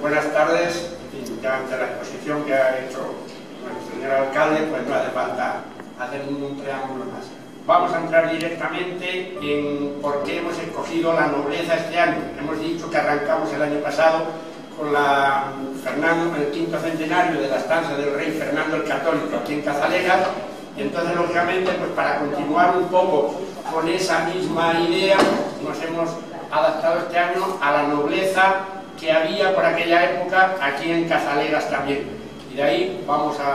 buenas tardes. En fin, ya ante la exposición que ha hecho nuestro señor alcalde, pues no hace falta hacer ningún preámbulo más. Vamos a entrar directamente en por qué hemos escogido la nobleza este año. Hemos dicho que arrancamos el año pasado con el quinto centenario de la estancia del rey Fernando el Católico aquí en Cazalegas, y entonces lógicamente pues para continuar un poco con esa misma idea nos hemos adaptado este año a la nobleza que había por aquella época aquí en Cazalegas también, y de ahí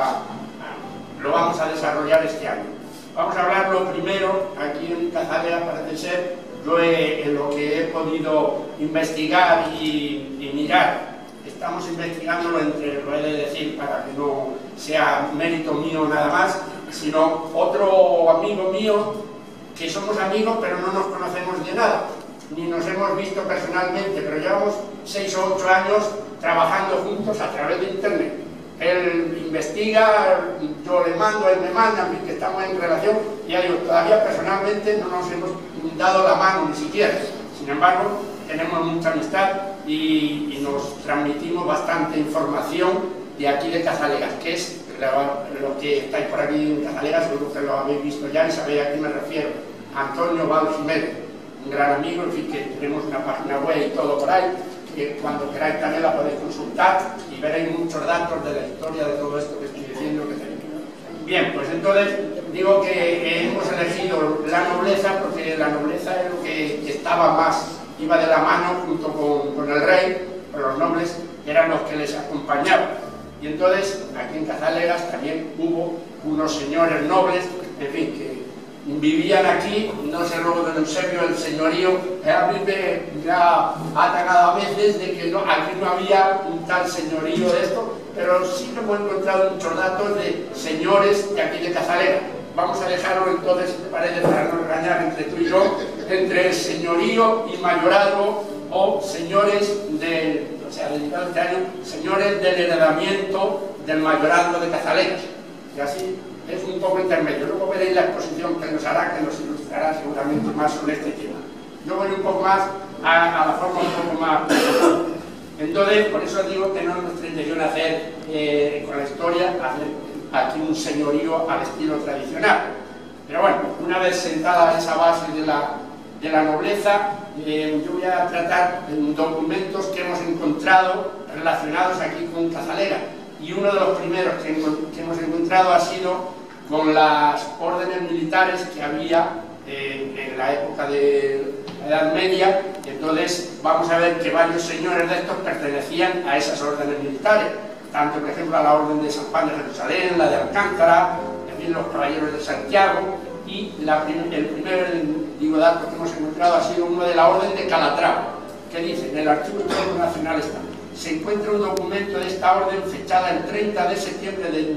lo vamos a desarrollar este año. Vamos a hablar lo primero, aquí en Cazalegas parece ser, yo en lo que he podido investigar y mirar. Estamos investigándolo lo he de decir para que no sea mérito mío nada más, sino otro amigo mío, que somos amigos pero no nos conocemos de nada, ni nos hemos visto personalmente, pero llevamos 6 o 8 años trabajando juntos a través de internet. Él investiga, yo le mando, él me manda, en fin, que estamos en relación, y ya digo, todavía personalmente no nos hemos dado la mano ni siquiera. Sin embargo, tenemos mucha amistad y nos transmitimos bastante información de aquí de Cazalegas, que es lo que estáis por aquí en Cazalegas, seguro que lo habéis visto ya y sabéis a qué me refiero. Antonio Val Jiménez, un gran amigo, en fin, que tenemos una página web y todo por ahí, que cuando queráis también la podéis consultar y veréis muchos datos de la historia de todo esto que estoy diciendo que tenéis. Bien, pues entonces digo que hemos elegido la nobleza porque la nobleza es lo que estaba más, iba de la mano junto con el rey, pero los nobles eran los que les acompañaban. Y entonces aquí en Cazalegas también hubo unos señores nobles, en fin, que vivían aquí, no sé, luego de Eusebio, el señorío, a mí me ha atacado a veces de que aquí no había un tal señorío de esto, pero sí que hemos encontrado muchos datos de señores de aquí de Cazalegas. Vamos a dejarlo entonces, si te parece, para no engañar entre tú y yo, entre señorío y mayorazgo, o señores o sea, dedicado este año, señores del heredamiento del mayorazgo de Cazalegas. Y así es un poco intermedio. Luego veréis la exposición que nos hará, que nos ilustrará seguramente más sobre este tema. Yo voy un poco más a la forma un poco más. Entonces, por eso digo que no es nuestra intención hacer con la historia, hacer aquí un señorío al estilo tradicional. Pero bueno, una vez sentada esa base de la nobleza, yo voy a tratar documentos que hemos encontrado relacionados aquí con Cazalegas. Y uno de los primeros que hemos encontrado ha sido con las órdenes militares que había en la época de la Edad Media. Entonces vamos a ver que varios señores de estos pertenecían a esas órdenes militares, tanto por ejemplo a la orden de San Juan de Jerusalén, la de Alcántara, en fin, los caballeros de Santiago, y el primer dato que hemos encontrado ha sido uno de la orden de Calatrava, que dice: en el Archivo Histórico Nacional se encuentra un documento de esta orden fechada el 30 de septiembre de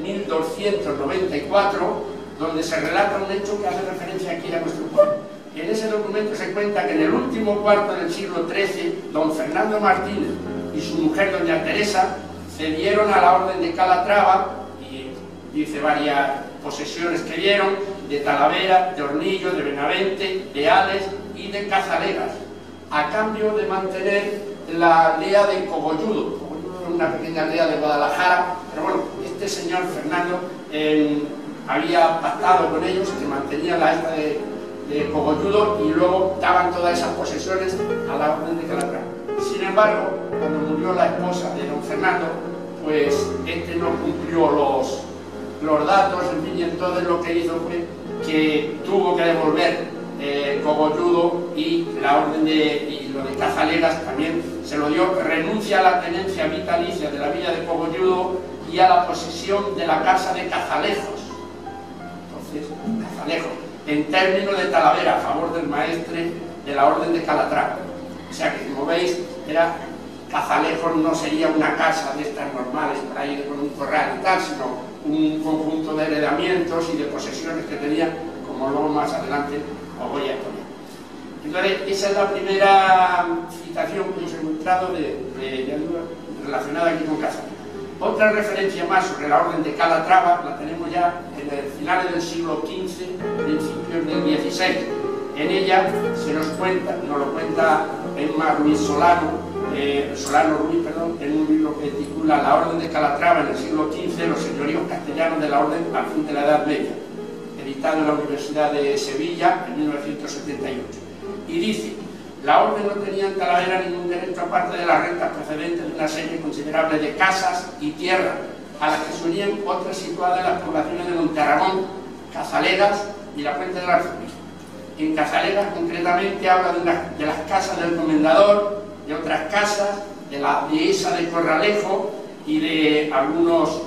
1294, donde se relata un hecho que hace referencia aquí a nuestro pueblo. En ese documento se cuenta que en el último cuarto del siglo XIII, don Fernando Martínez y su mujer, doña Teresa, cedieron a la orden de Calatrava, y dice varias posesiones que dieron, de Talavera, de Hornillo, de Benavente, de Ales y de Cazalegas, a cambio de mantener la aldea de Cogolludo. Cogolludo es una pequeña aldea de Guadalajara, pero bueno, este señor Fernando había pactado con ellos que mantenían la esta de Cogolludo y luego daban todas esas posesiones a la orden de Calatrava. Sin embargo, cuando murió la esposa de don Fernando, pues este no cumplió los datos, en fin, y entonces lo que hizo fue que tuvo que devolver Cogolludo, y la orden y lo de Cazalegas también se lo dio. Renuncia a la tenencia vitalicia de la villa de Cogolludo y a la posesión de la casa de Cazalejos. Entonces, Cazalejos, en términos de Talavera, a favor del maestre de la orden de Calatrava. O sea que, como veis, Cazalejos no sería una casa de estas normales por ahí con un corral y tal, sino un conjunto de heredamientos y de posesiones que tenía, como luego más adelante os voy a exponer. Entonces, esa es la primera citación que hemos encontrado relacionada aquí con Cazalegas. Otra referencia más sobre la orden de Calatrava la tenemos ya en el finales del siglo XV, principios del XVI. En ella se nos cuenta, nos lo cuenta Emma Ruiz Solano, Solano Ruiz, perdón, en un libro que titula La Orden de Calatrava en el siglo XV, los señoríos castellanos de la Orden al fin de la Edad Media, editado en la Universidad de Sevilla en 1978. Y dice: la Orden no tenía en Talavera ningún derecho aparte de las rentas procedentes de una serie considerable de casas y tierras, a las que se unían otras situadas en las poblaciones de Monterramón, Cazaleras y la Fuente del Arzobispo. En Cazaleras, concretamente, habla de las casas del comendador, de otras casas, de la dehesa de Corralejo y de algunos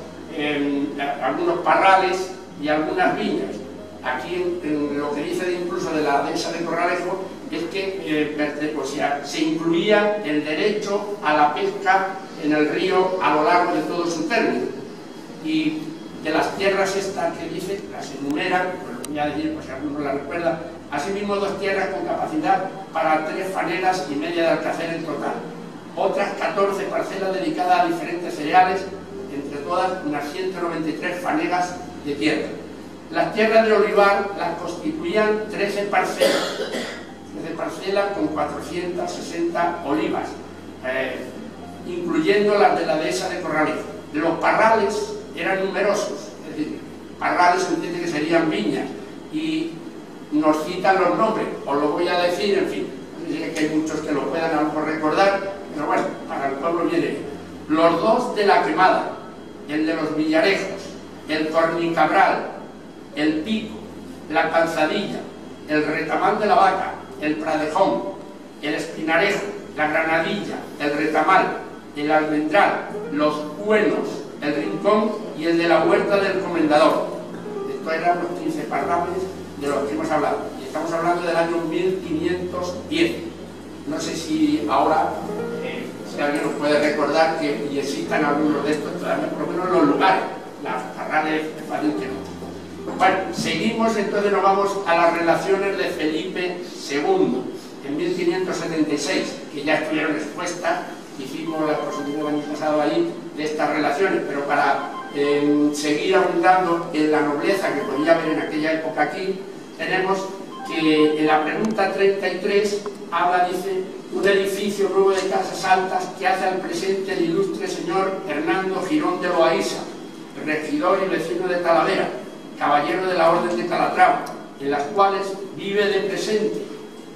parrales y algunas viñas. Aquí, en lo que dice incluso de la dehesa de Corralejo, es que se incluía el derecho a la pesca en el río a lo largo de todo su término. Y de las tierras estas que dice, las enumeran, pues lo voy a decir, pues si alguno la recuerda, asimismo 2 tierras con capacidad para 3 fanegas y media de alcacel en total. Otras 14 parcelas dedicadas a diferentes cereales, entre todas unas 193 fanegas de tierra. Las tierras de olivar las constituían 13 parcelas con 460 olivas, incluyendo las de la dehesa de Corralejo. Los parrales eran numerosos, es decir, parrales se entiende que serían viñas, y nos citan los nombres, os lo voy a decir, en fin, que hay muchos que lo puedan a lo mejor recordar, pero bueno, para el pueblo viene. Los 2 de la Quemada, el de los Villarejos, el Cornicabral, el Pico, la Calzadilla, el Retamal de la Vaca, el Pradejón, el Espinarejo, la Granadilla, el Retamal, el Almendral, los Cuenos, el Rincón y el de la Huerta del Comendador. Estos eran los 15 parrales de los que hemos hablado. Y estamos hablando del año 1510. No sé si ahora, si alguien nos puede recordar que y existan algunos de estos todavía, por lo menos en los lugares. Las parrales es fácil que no. Bueno, seguimos, entonces nos vamos a las relaciones de Felipe II, en 1576, que ya estuvieron expuestas, hicimos la exposición del año pasado ahí de estas relaciones, pero para seguir abundando en la nobleza que podía haber en aquella época aquí, tenemos que en la pregunta 33 habla, dice, un edificio nuevo de casas altas que hace al presente el ilustre señor Hernando Girón de Loaiza, regidor y vecino de Talavera, caballero de la Orden de Calatrava, en las cuales vive de presente,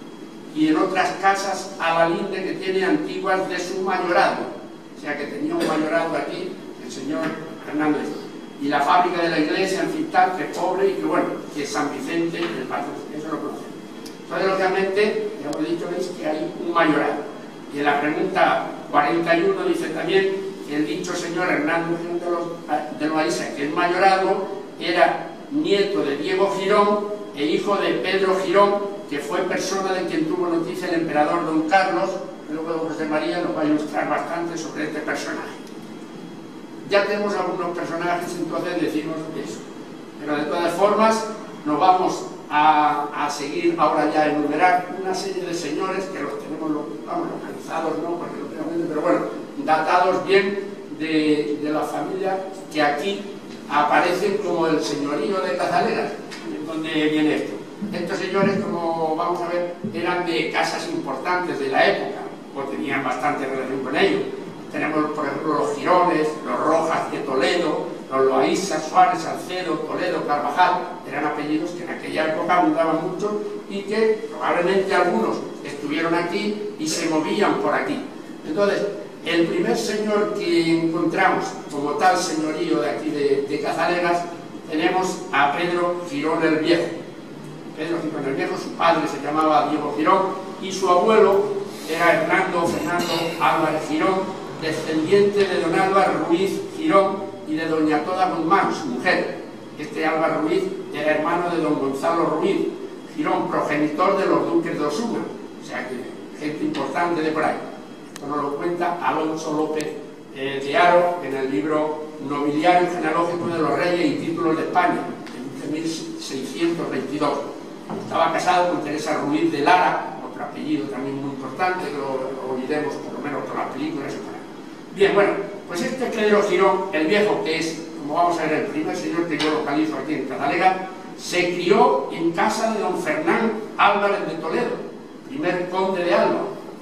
y en otras casas a la linde que tiene antiguas de su mayorado, o sea que tenía un mayorado aquí el señor Hernando. Y la fábrica de la iglesia en Cintal, que es pobre, y que bueno, que es San Vicente el patrón, eso lo conocemos. Entonces, lógicamente, ya hemos dicho, veis que hay un mayorado. Y en la pregunta 41 dice también que el dicho señor Hernando de Loaiza, que es mayorado, era nieto de Diego Girón e hijo de Pedro Girón, que fue persona de quien tuvo noticia el emperador don Carlos. Luego don José María nos va a ilustrar bastante sobre este personaje. Ya tenemos algunos personajes, entonces decimos eso. Pero de todas formas, nos vamos a seguir ahora ya a enumerar una serie de señores que los tenemos localizados, ¿no? Porque pero bueno, datados bien de la familia que aquí aparecen como el señorío de Cazaleras, donde viene esto. Estos señores, como vamos a ver, eran de casas importantes de la época, o tenían bastante relación con ellos. Tenemos, por ejemplo, los Girones, los Rojas de Toledo, los Loaiza, Suárez, Salcedo, Toledo, Carvajal, eran apellidos que en aquella época abundaban mucho y que probablemente algunos estuvieron aquí y se movían por aquí. Entonces, el primer señor que encontramos como tal señorío de aquí de Cazaleras, tenemos a Pedro Girón el Viejo. Pedro Girón el Viejo, su padre se llamaba Diego Girón y su abuelo era Hernando Fernando Álvarez Girón, descendiente de don Álvaro Ruiz Girón y de doña Toda Guzmán, su mujer. Este Álvaro Ruiz era hermano de don Gonzalo Ruiz Girón, progenitor de los duques de Osuna, o sea que gente importante de por ahí. Esto nos lo cuenta Alonso López de Haro en el libro Nobiliario Genealógico de los Reyes y Títulos de España, de 1622. Estaba casado con Teresa Ruiz de Lara, otro apellido también muy importante, que lo olvidemos por lo menos por las películas. Bien, bueno, pues este Pedro Girón el Viejo, que es, como vamos a ver, el primer señor que yo localizo aquí en Catalega, se crió en casa de don Fernán Álvarez de Toledo, primer conde de Alba,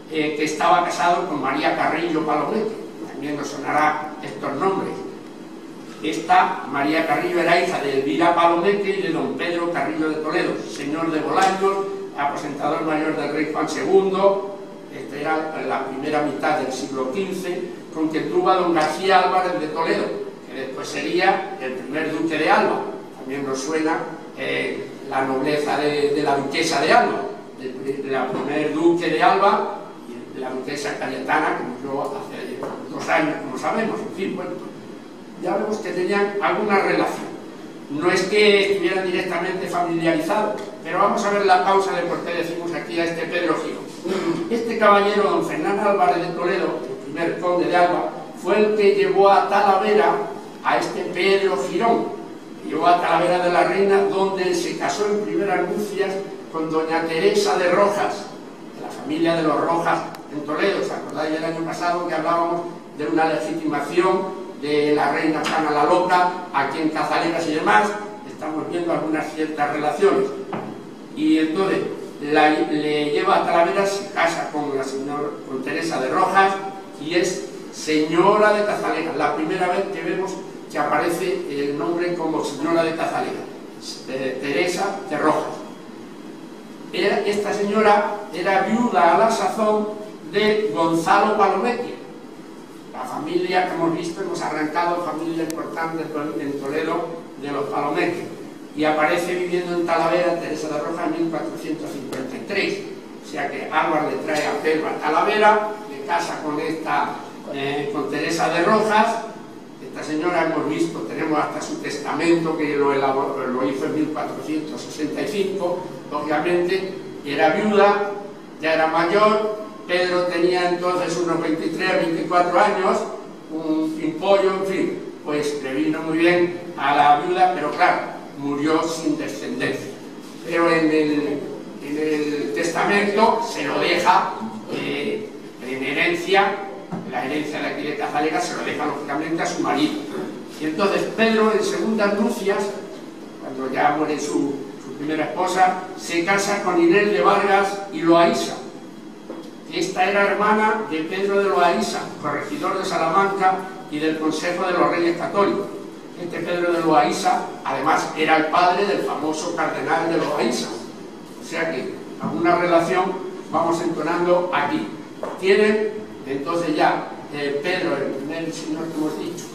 que estaba casado con María Carrillo Palomeque. También nos sonará estos nombres. Esta María Carrillo era hija de Elvira Palomeque y de don Pedro Carrillo de Toledo, señor de Bolaños, aposentador mayor del rey Juan II. Esta era la primera mitad del siglo XV, con quien tuvo a don García Álvarez de Toledo, que después sería el primer duque de Alba. También nos suena la nobleza de la duquesa de Alba, de la primer duque de Alba, y la duquesa Cayetana, que murió hace 2 años, como sabemos. En fin, bueno, ya vemos que tenían alguna relación. No es que estuvieran directamente familiarizados, pero vamos a ver la causa de por qué decimos aquí a este Pedro Girón. Este caballero, don Fernando Álvarez de Toledo, el primer conde de Alba, fue el que llevó a Talavera a este Pedro Girón. Llevó a Talavera de la Reina, donde se casó en primeras nupcias con doña Teresa de Rojas, de la familia de los Rojas en Toledo. ¿Os acordáis el año pasado que hablábamos de una legitimación de la reina Juana la Loca aquí en Cazaleras y demás? Estamos viendo algunas ciertas relaciones. Y entonces le lleva a Talavera, se casa con Teresa de Rojas y es señora de Cazaleras. La primera vez que vemos que aparece el nombre como señora de Cazaleras, Teresa de Rojas. Esta señora era viuda a la sazón de Gonzalo Palomeque. La familia que hemos visto, hemos arrancado familia importante en Toledo de los Palomeque, y aparece viviendo en Talavera Teresa de Rojas en 1453. O sea que Álvaro le trae a Pedro a Talavera, le casa con Teresa de Rojas. Esta señora hemos visto, tenemos hasta su testamento que lo hizo en 1465. Lógicamente era viuda, ya era mayor. Pedro tenía entonces unos 23, 24 años, un pimpollo, en fin, pues le vino muy bien a la viuda, pero claro, murió sin descendencia. Pero en el testamento se lo deja en herencia, la herencia de aquí de Cazaleras se lo deja lógicamente a su marido. Y entonces Pedro, en segundas nupcias, cuando ya muere su primera esposa, se casa con Inés de Vargas y Loaísa. Esta era hermana de Pedro de Loaísa, corregidor de Salamanca y del Consejo de los Reyes Católicos. Este Pedro de Loaísa, además, era el padre del famoso cardenal de Loaísa. O sea que alguna relación vamos entonando aquí. Tienen, entonces ya, Pedro, el primer señor que hemos dicho,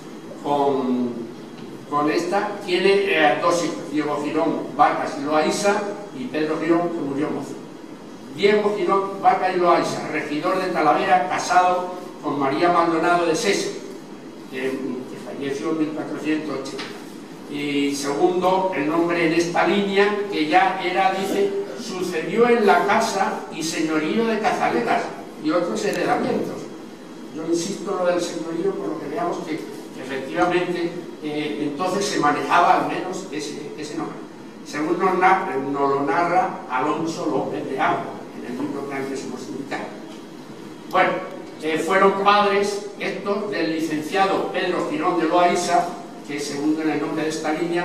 con esta, tiene 2 hijos, Diego Girón Vargas y Loaísa, y Pedro Girón, que murió mozo. Diego Girón Vargas y Loaísa, regidor de Talavera, casado con María Maldonado de Sese, que falleció en 1480. Y segundo, el nombre en esta línea, que ya era, dice, sucedió en la casa y señorío de Cazaleras y otros heredamientos. Yo insisto en lo del señorío, por lo que veamos que efectivamente entonces se manejaba al menos ese nombre. Según nos lo narra Alonso López de Agua, en el libro que antes hemos indicado. Bueno, fueron padres estos del licenciado Pedro Girón de Loaísa, que según en el nombre de esta línea,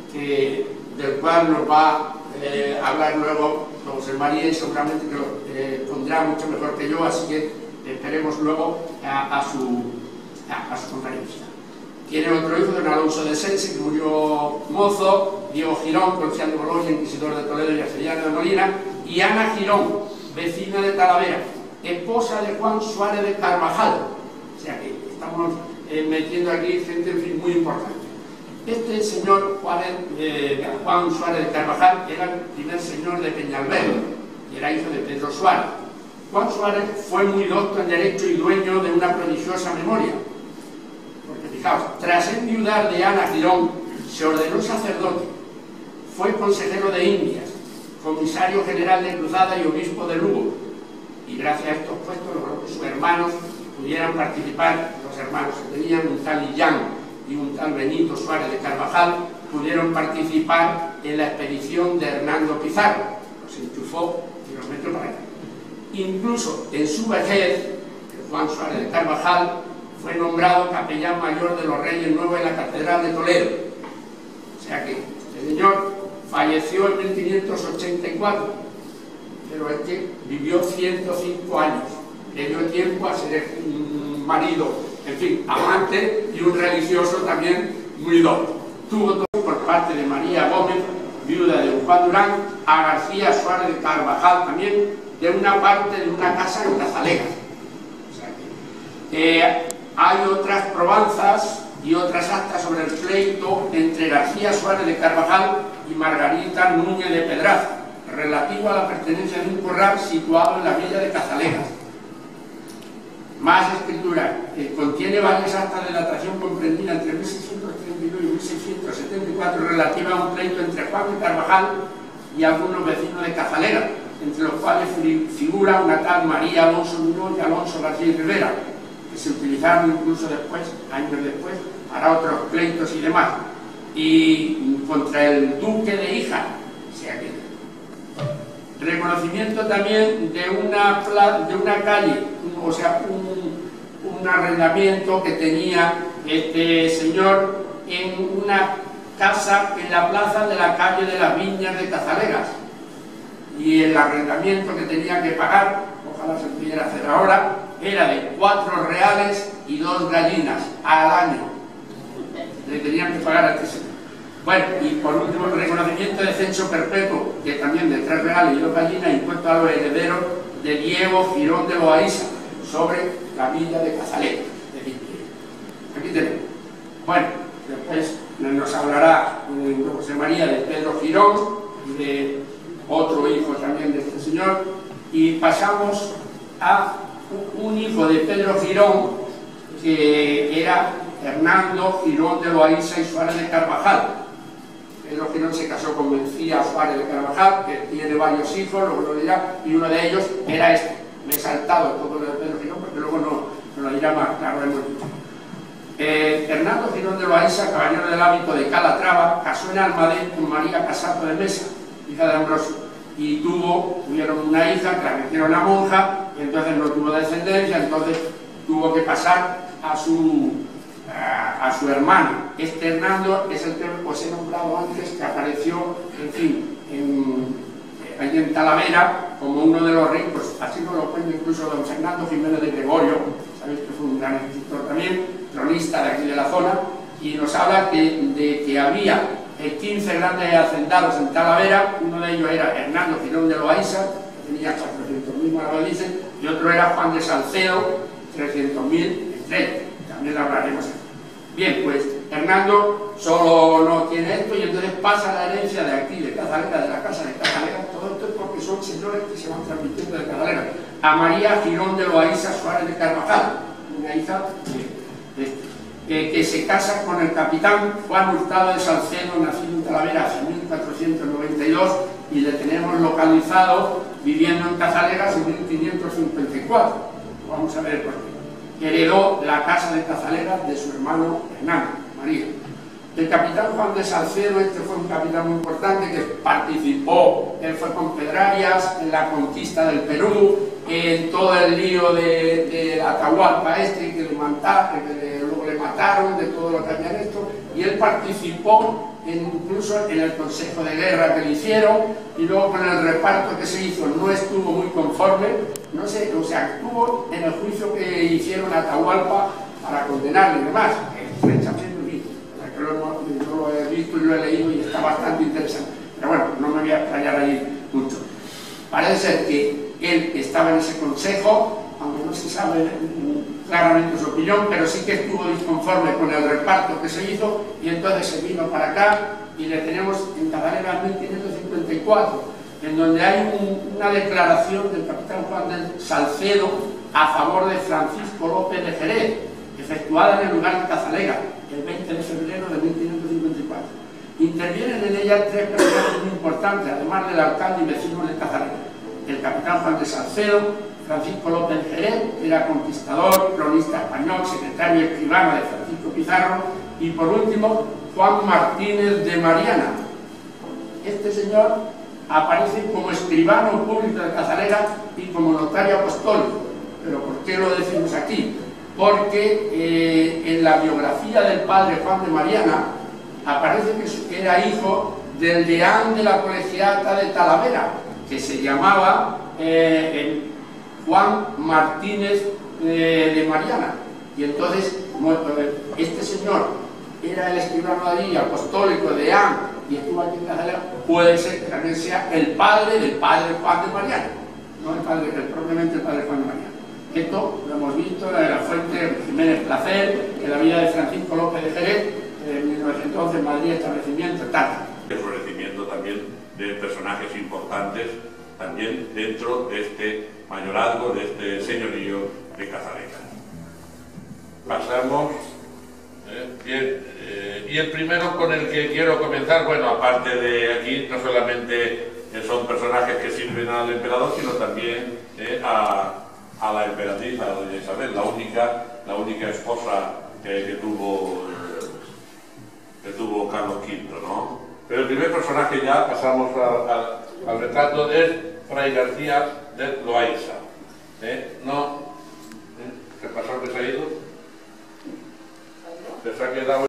del cual nos va a hablar luego José María, y seguramente que lo pondrá mucho mejor que yo, así que esperemos luego a su conferencia. Tiene otro hijo, don Alonso de Sense, que murió mozo, Diego Girón, concejal de Boloña, inquisidor de Toledo y arcediano de Molina, y Ana Girón, vecina de Talavera, esposa de Juan Suárez de Carvajal. O sea que estamos metiendo aquí gente, en fin, muy importante. Este señor Juan Suárez de Carvajal era el primer señor de Peñalver y era hijo de Pedro Suárez. Juan Suárez fue muy docto en derecho y dueño de una prodigiosa memoria. Porque fijaos, tras enviudar de Ana Girón, se ordenó sacerdote, fue consejero de Indias, comisario general de Cruzada y obispo de Lugo. Y gracias a estos puestos logró que sus hermanos pudieran participar. Los hermanos que tenían, un tal Illán y un tal Benito Suárez de Carvajal, pudieron participar en la expedición de Hernando Pizarro. Los enchufó y los metió para allá. Incluso en su vejez, Juan Suárez de Carvajal fue nombrado capellán mayor de los Reyes Nuevos en la Catedral de Toledo. O sea que este señor falleció en 1584, pero es que vivió 105 años. le dio tiempo a ser un marido, en fin, amante y un religioso también muy docto. Tuvo todo por parte de María Gómez, viuda de Juan Durán, a García Suárez de Carvajal también, de una parte de una casa en Cazalega. O sea que, hay otras probanzas y otras actas sobre el pleito entre García Suárez de Carvajal y Margarita Núñez de Pedraza, relativo a la pertenencia de un corral situado en la villa de Cazalegas. Más escritura, contiene varias actas de datación comprendida entre 1632 y 1674 relativa a un pleito entre Juan de Carvajal y algunos vecinos de Cazalegas, entre los cuales figura una tal María Alonso Muñoz y Alonso García y Rivera, que se utilizaron incluso después, años después, para otros pleitos y demás, y contra el duque de Híjar. O sea que reconocimiento también de una calle, o sea, un arrendamiento que tenía este señor en una casa en la plaza de la calle de las Viñas de Cazalegas, y el arrendamiento que tenía que pagar, ojalá se pudiera hacer ahora, era de 4 reales y 2 gallinas al año. Le tenían que pagar a este señor. Bueno, y por último, el reconocimiento de censo perpetuo, que también de 3 reales y 2 gallinas, impuesto a los herederos de Diego Girón de Loaiza, sobre la villa de Cazalega. Aquí tenemos. Bueno, después nos hablará José María de Pedro Girón, de otro hijo también de este señor, y pasamos a un hijo de Pedro Girón, que era Hernando Girón de Loaiza y Suárez de Carvajal. Pedro Girón se casó con Mencía Suárez de Carvajal, que tiene varios hijos, luego lo dirá, y uno de ellos era este. Me he saltado todo lo de Pedro Girón, porque luego no lo dirá más claro. Hernando Girón de Loaiza, caballero del hábito de Calatrava, casó en Almadén con María Casato de Mesa, hija de Ambrosio, y tuvieron una hija que la metieron a monja, y entonces no tuvo descendencia, entonces tuvo que pasar a su hermano. Este Hernando es el que os he nombrado antes, que apareció, en fin, allí en Talavera, como uno de los ricos, así nos lo cuenta incluso don Fernando Jiménez de Gregorio, sabéis que fue un gran escritor también, cronista de aquí de la zona, y nos habla de que había 15 grandes hacendados en Talavera. Uno de ellos era Hernando Girón de Loaiza, que tenía 400.000 maravedíes, y otro era Juan de Salcedo, 300.000 estrellas. También lo hablaremos aquí. Bien, pues Hernando solo no tiene esto, y entonces pasa la herencia de aquí, de Cazalega, de la casa de Cazalega. Todo esto es porque son señores que se van transmitiendo de Cazalega, a María Girón de Loaiza Suárez de Carvajal, una hija que se casa con el capitán Juan Hurtado de Salcedo, nacido en Talavera hacia 1492, y le tenemos localizado viviendo en Cazalegas en 1554. Vamos a ver por qué. Heredó la casa de Cazalegas de su hermano Hernando, María. El capitán Juan de Salcedo, este fue un capitán muy importante que participó, él fue con Pedrarias en la conquista del Perú, en todo el lío de Atahualpa que luego le mataron, de todo lo que habían hecho, y él participó incluso en el consejo de guerra que le hicieron, y luego con el reparto que se hizo no estuvo muy conforme, no sé, o sea, estuvo en el juicio que hicieron a Atahualpa para condenarle y demás, estrechamente visto, yo lo he visto y lo he leído y está bastante interesante, pero bueno, no me voy a explayar ahí mucho. Parece ser que él estaba en ese consejo, aunque no se sabe claramente su opinión, pero sí que estuvo disconforme con el reparto que se hizo, y entonces se vino para acá, y le tenemos en Talavera 1554, en donde hay una declaración del capitán Juan de Salcedo a favor de Francisco López de Jerez, efectuada en el lugar de Cazalega, el 20 de febrero de 1554. Intervienen en ella 3 personas muy importantes, además del alcalde y vecino de Cazalega: el capitán Juan de Salcedo, Francisco López de Jerez, que era conquistador, cronista español, secretario y escribano de Francisco Pizarro, y por último Juan Martínez de Mariana. Este señor aparece como escribano público de Cazalega y como notario apostólico. ¿Pero por qué lo decimos aquí? Porque en la biografía del padre Juan de Mariana aparece que era hijo del deán de la colegiata de Talavera, que se llamaba Juan Martínez de Mariana. Y entonces este señor era el escribano allí, apostólico de Am, y estuvo aquí en Cazalera, puede ser que también sea el padre del padre Juan de Mariana, no propiamente el padre Juan de Mariana. Esto lo hemos visto en la fuente Jiménez Placer, en la vida de Francisco López de Jerez, en 1911 en Madrid, establecimiento, tal. El florecimiento también de personajes importantes también dentro de este mayorazgo, de este señorío de Cazalera. Pasamos. Bien, y el primero con el que quiero comenzar, bueno, aparte de aquí, no solamente son personajes que sirven al emperador, sino también a la emperatriz, a doña Isabel, la única esposa que tuvo Carlos V, ¿no? Pero el primer personaje ya, pasamos al retrato de Fray García de Loaiza. ¿No? ¿Qué pasó que se ha ido? Se ha quedado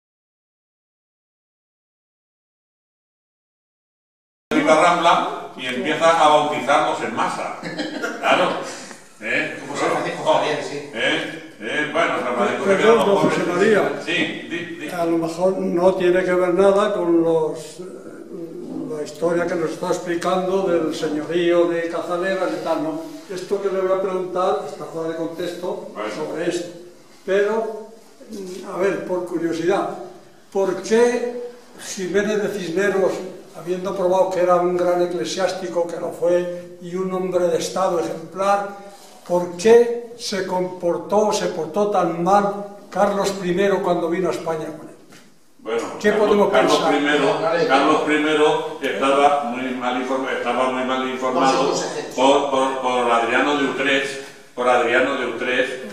en la Rambla y empieza a bautizarlos en masa. Claro. Como San Francisco Javier, sí. Bueno, San Francisco se Perdón, don José María. Sí, a lo mejor no tiene que ver nada con la historia que nos está explicando del señorío de Cazaleras y tal, ¿no? Esto que le voy a preguntar está fuera de contexto sobre esto. Pero, a ver, por curiosidad, ¿por qué Jiménez de Cisneros, habiendo probado que era un gran eclesiástico, que lo fue, y un hombre de Estado ejemplar, ¿por qué se portó tan mal Carlos I cuando vino a España con él? Bueno, ¿Qué podemos pensar? Carlos I estaba muy mal informado por Adriano de Utrecht,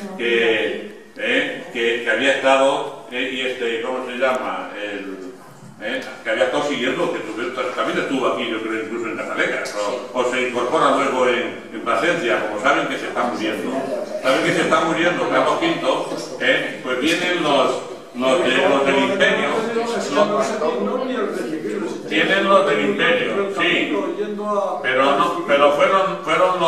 que había estado, ¿cómo se llama? Que había estado siguiendo, que también estuvo aquí, yo creo, incluso en Cazalera, o se incorpora luego en Plasencia, como saben que se está muriendo. Saben que se está muriendo Carlos V, pues vienen los del Imperio, tienen los del Imperio, sí, pero fueron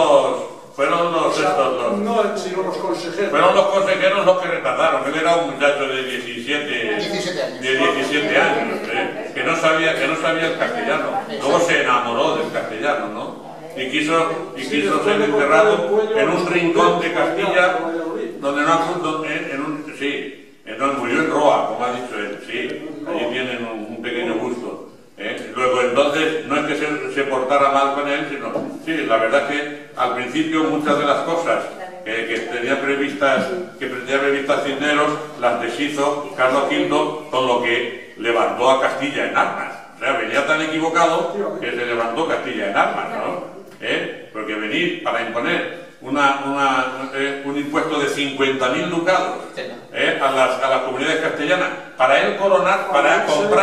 los consejeros los que retardaron. Él era un muchacho de 17 años, que no sabía el castellano. Luego se enamoró del castellano, ¿no? Y quiso ser enterrado en un rincón de Castilla donde entonces murió en Roa, como ha dicho él, sí, allí tienen un pequeño busto. Luego entonces no es que se portara mal con él, sino, sí, la verdad es que al principio muchas de las cosas que tenía previstas Cisneros las deshizo Carlos V, con lo que levantó a Castilla en armas. O sea, venía tan equivocado que se levantó Castilla en armas, ¿no? Porque venir para imponer un impuesto de 50.000 ducados a las comunidades castellanas, para él coronar, para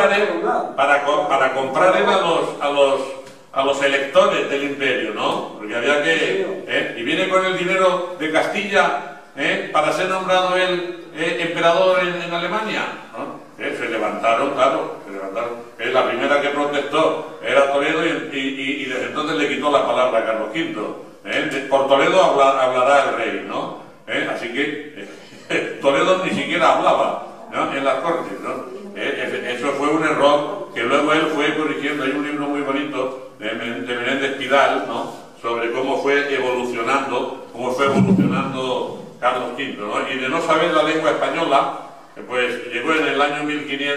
comprar él a los electores del imperio, ¿no? Porque había que... y viene con el dinero de Castilla para ser nombrado él emperador en Alemania, ¿no? Se levantaron, claro, la primera que protestó era Toledo y desde entonces le quitó la palabra a Carlos V. Por Toledo hablará el rey, ¿no? Así que Toledo ni siquiera hablaba, ¿no? En las cortes, ¿no? Eso fue un error que luego él fue corrigiendo. Hay un libro muy bonito de Menéndez Pidal, ¿no? Sobre cómo fue evolucionando Carlos V, ¿no? Y de no saber la lengua española, pues llegó en el año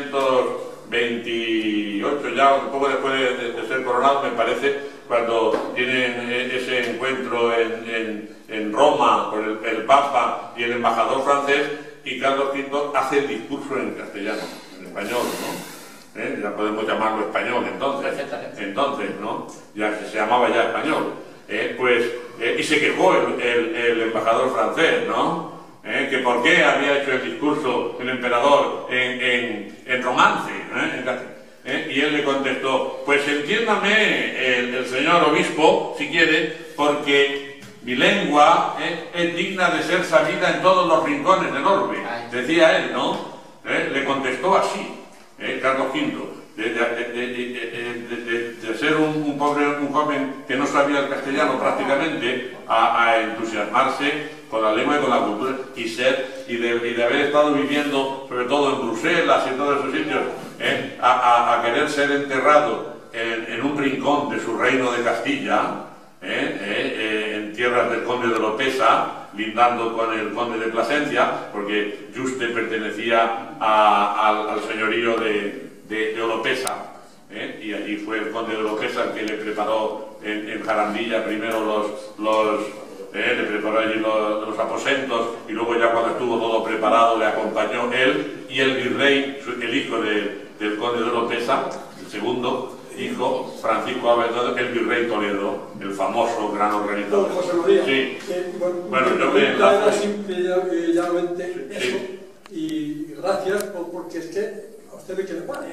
1528, ya un poco después de ser coronado, me parece, cuando tienen ese encuentro en Roma con el Papa y el embajador francés, y Carlos V hace el discurso en castellano, en español, ¿no? Ya podemos llamarlo español entonces, ¿no? Ya se llamaba ya español. Y se quejó el embajador francés, ¿no? Que por qué había hecho el discurso el emperador en romance, y él le contestó: pues entiéndame el señor obispo, si quiere, porque mi lengua es digna de ser sabida en todos los rincones del orbe, decía él, ¿no? Le contestó así, Carlos V, de ser un un joven que no sabía el castellano prácticamente a entusiasmarse con la lengua y con la cultura y de haber estado viviendo, sobre todo en Bruselas y en todos esos sitios, a querer ser enterrado en un rincón de su reino de Castilla, en tierras del conde de Oropesa, lindando con el conde de Plasencia, porque Juste pertenecía al señorío de Oropesa, y allí fue el conde de Oropesa el que le preparó en Jarandilla primero le preparó allí los aposentos, y luego ya cuando estuvo todo preparado le acompañó él y el virrey, el hijo del conde de Oropesa, el segundo hijo, Francisco Abad, el virrey Toledo, el famoso gran organizador. Don José María, sí. Bueno, yo me era simple y llanamente eso, sí. Y gracias porque es que a usted le queda vale.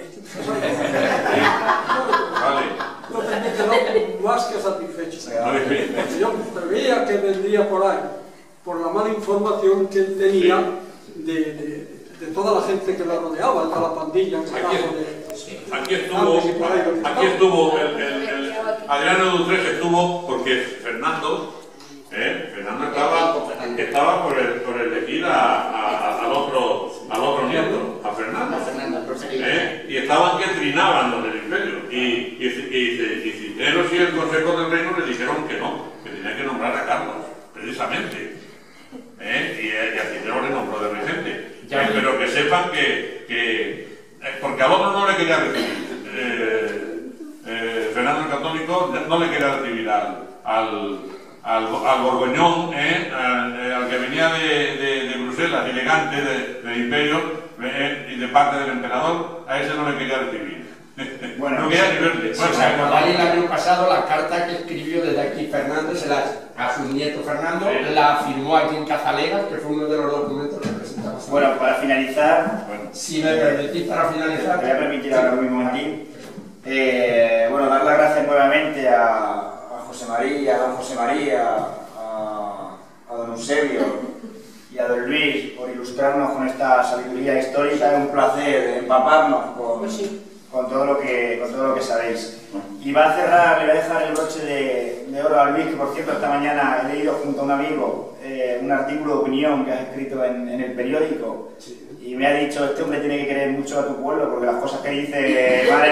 Entonces me quedó más que satisfecho. Porque yo preveía que vendría por ahí, por la mala información que él tenía de toda la gente que la rodeaba, de toda la pandilla. Aquí estuvo Adriano Dutrés estuvo porque Fernando estaba por elegir al otro nieto, a Fernando, y estaban que trinaban los del imperio, y Cisneros y el Consejo del Reino le dijeron que no, que tenía que nombrar a Carlos, precisamente, y a Cisneros le nombró de regente, pero que sepan que porque al otro no le quería recibir, Fernando el Católico no le quería recibir al Borgoñón, al que venía de Bruselas, elegante, del imperio, y de parte del emperador, a ese no le quería recibir. Bueno, no quería ni verle. Bueno, se acordáis el año pasado la carta que escribió desde aquí Fernández a su nieto Fernando, la firmó aquí en Cazalegas, que fue uno de los documentos que presentamos. Bueno, para finalizar, si me permitís, para finalizar, me voy a permitir ahora mismo aquí, bueno, dar las gracias nuevamente a José María, a don José María, a don Eusebio y a don Luis por ilustrarnos con esta sabiduría histórica. Es un placer empaparnos con todo lo que sabéis. Y va a cerrar, le voy a dejar el broche de oro a Luis, que por cierto esta mañana he leído junto a un amigo un artículo de opinión que has escrito en el periódico. Y me ha dicho, este hombre tiene que querer mucho a tu pueblo, porque las cosas que dice, madre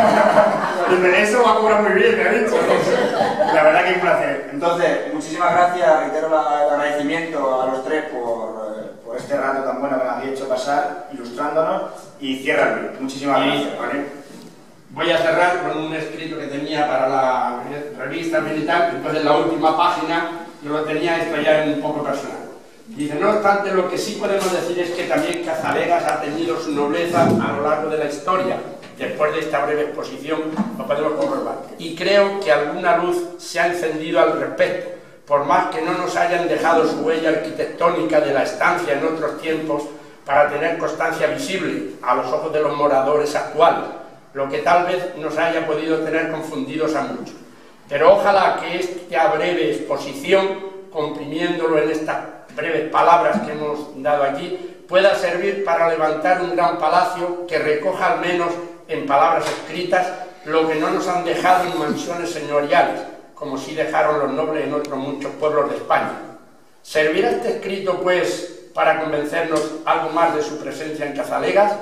mía, eso va a cobrar muy bien, me ha dicho. La verdad que es un placer. Entonces, muchísimas gracias, reitero el agradecimiento a los tres por este rato tan bueno que nos habéis hecho pasar, ilustrándonos, y cierra el vídeo. Muchísimas gracias, ¿vale? Voy a cerrar con un escrito que tenía para la revista militar, entonces la última página yo lo tenía, esto ya un poco personal. Dice, no obstante, lo que sí podemos decir es que también Cazalegas ha tenido su nobleza a lo largo de la historia. Después de esta breve exposición lo podemos comprobar. Y creo que alguna luz se ha encendido al respecto, por más que no nos hayan dejado su huella arquitectónica de la estancia en otros tiempos para tener constancia visible a los ojos de los moradores actuales, lo que tal vez nos haya podido tener confundidos a muchos. Pero ojalá que esta breve exposición, comprimiéndolo en estas breves palabras que hemos dado aquí, pueda servir para levantar un gran palacio que recoja al menos en palabras escritas lo que no nos han dejado en mansiones señoriales, como sí dejaron los nobles en otros muchos pueblos de España. ¿Servirá este escrito, pues, para convencernos algo más de su presencia en Cazalegas?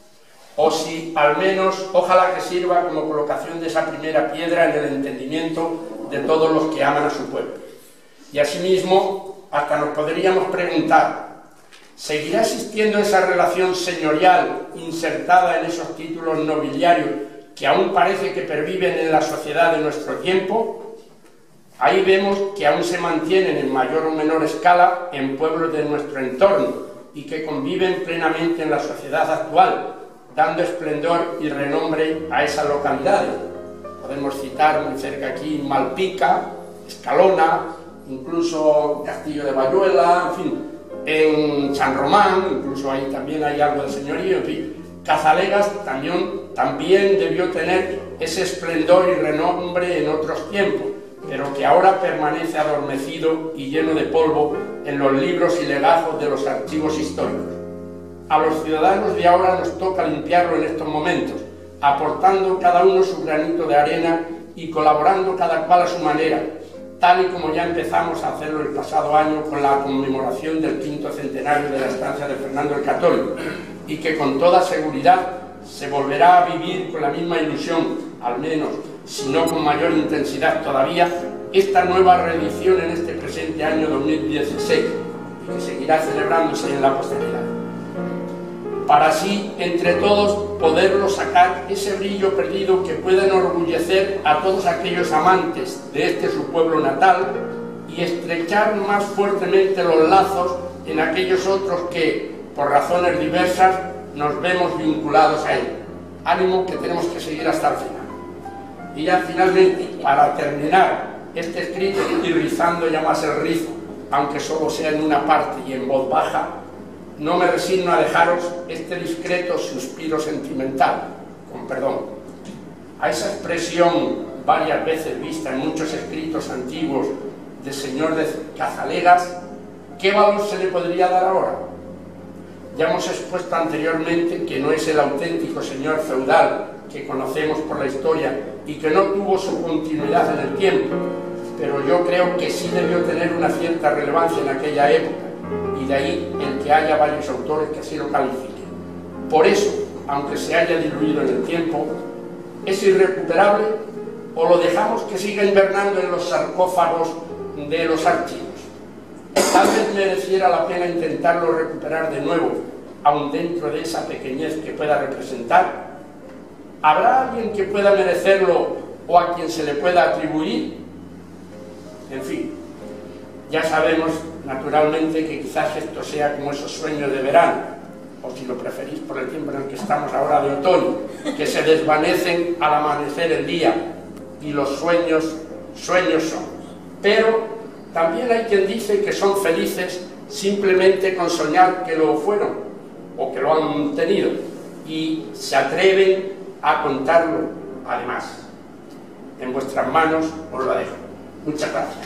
O si, al menos, ojalá que sirva como colocación de esa primera piedra en el entendimiento de todos los que aman a su pueblo. Y asimismo, hasta nos podríamos preguntar, ¿seguirá existiendo esa relación señorial insertada en esos títulos nobiliarios que aún parece que perviven en la sociedad de nuestro tiempo? Ahí vemos que aún se mantienen en mayor o menor escala en pueblos de nuestro entorno y que conviven plenamente en la sociedad actual, dando esplendor y renombre a esas localidades. Podemos citar muy cerca aquí Malpica, Escalona, incluso Castillo de Bayuela, en fin, en San Román, incluso ahí también hay algo de señorío, en fin. Cazalegas también debió tener ese esplendor y renombre en otros tiempos, pero que ahora permanece adormecido y lleno de polvo en los libros y legajos de los archivos históricos. A los ciudadanos de ahora nos toca limpiarlo en estos momentos, aportando cada uno su granito de arena y colaborando cada cual a su manera, tal y como ya empezamos a hacerlo el pasado año con la conmemoración del 5º centenario de la estancia de Fernando el Católico, y que con toda seguridad se volverá a vivir con la misma ilusión, al menos, si no con mayor intensidad todavía, esta nueva reedición en este presente año 2016, que seguirá celebrándose en la posteridad, para así, entre todos, poderlo sacar ese brillo perdido que pueda enorgullecer a todos aquellos amantes de este su pueblo natal y estrechar más fuertemente los lazos en aquellos otros que, por razones diversas, nos vemos vinculados a él. Ánimo, que tenemos que seguir hasta el final. Y ya finalmente, para terminar este escrito y rizando ya más el rizo, aunque solo sea en una parte y en voz baja, no me resigno a dejaros este discreto suspiro sentimental, con perdón, a esa expresión varias veces vista en muchos escritos antiguos de señor de Cazaleras. ¿Qué valor se le podría dar ahora? Ya hemos expuesto anteriormente que no es el auténtico señor feudal que conocemos por la historia y que no tuvo su continuidad en el tiempo, pero yo creo que sí debió tener una cierta relevancia en aquella época, y de ahí el que haya varios autores que así lo califiquen. Por eso, aunque se haya diluido en el tiempo, ¿es irrecuperable o lo dejamos que siga invernando en los sarcófagos de los archivos? Tal vez mereciera la pena intentarlo recuperar de nuevo, aun dentro de esa pequeñez que pueda representar. ¿Habrá alguien que pueda merecerlo o a quien se le pueda atribuir? En fin, ya sabemos naturalmente que quizás esto sea como esos sueños de verano, o si lo preferís por el tiempo en el que estamos ahora de otoño, que se desvanecen al amanecer el día, y los sueños son. Pero también hay quien dice que son felices simplemente con soñar que lo fueron, o que lo han tenido, y se atreven a contarlo. Además, en vuestras manos os lo dejo. Muchas gracias.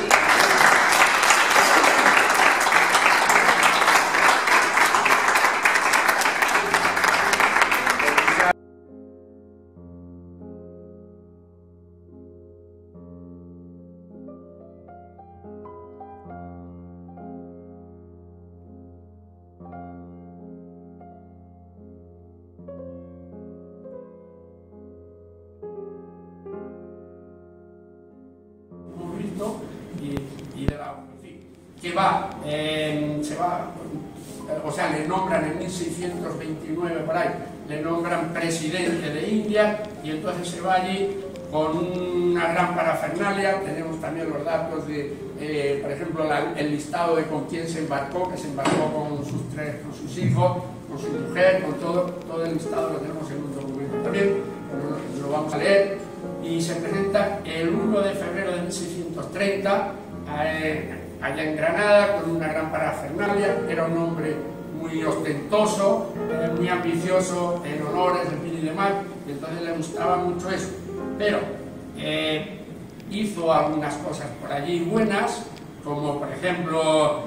Y de la, en fin, que o sea, le nombran en 1629 por ahí, le nombran presidente de India, y entonces se va allí con una gran parafernalia. Tenemos también los datos de, por ejemplo, el listado de con quién se embarcó, que se embarcó con sus hijos, con su mujer, con todo el listado lo tenemos en un documento también, lo vamos a leer. Y se presenta el 1 de febrero de 1630 allá en Granada con una gran parafernalia. Era un hombre muy ostentoso, muy ambicioso en honores, en fin y demás, y entonces le gustaba mucho eso. Pero hizo algunas cosas por allí buenas, como por ejemplo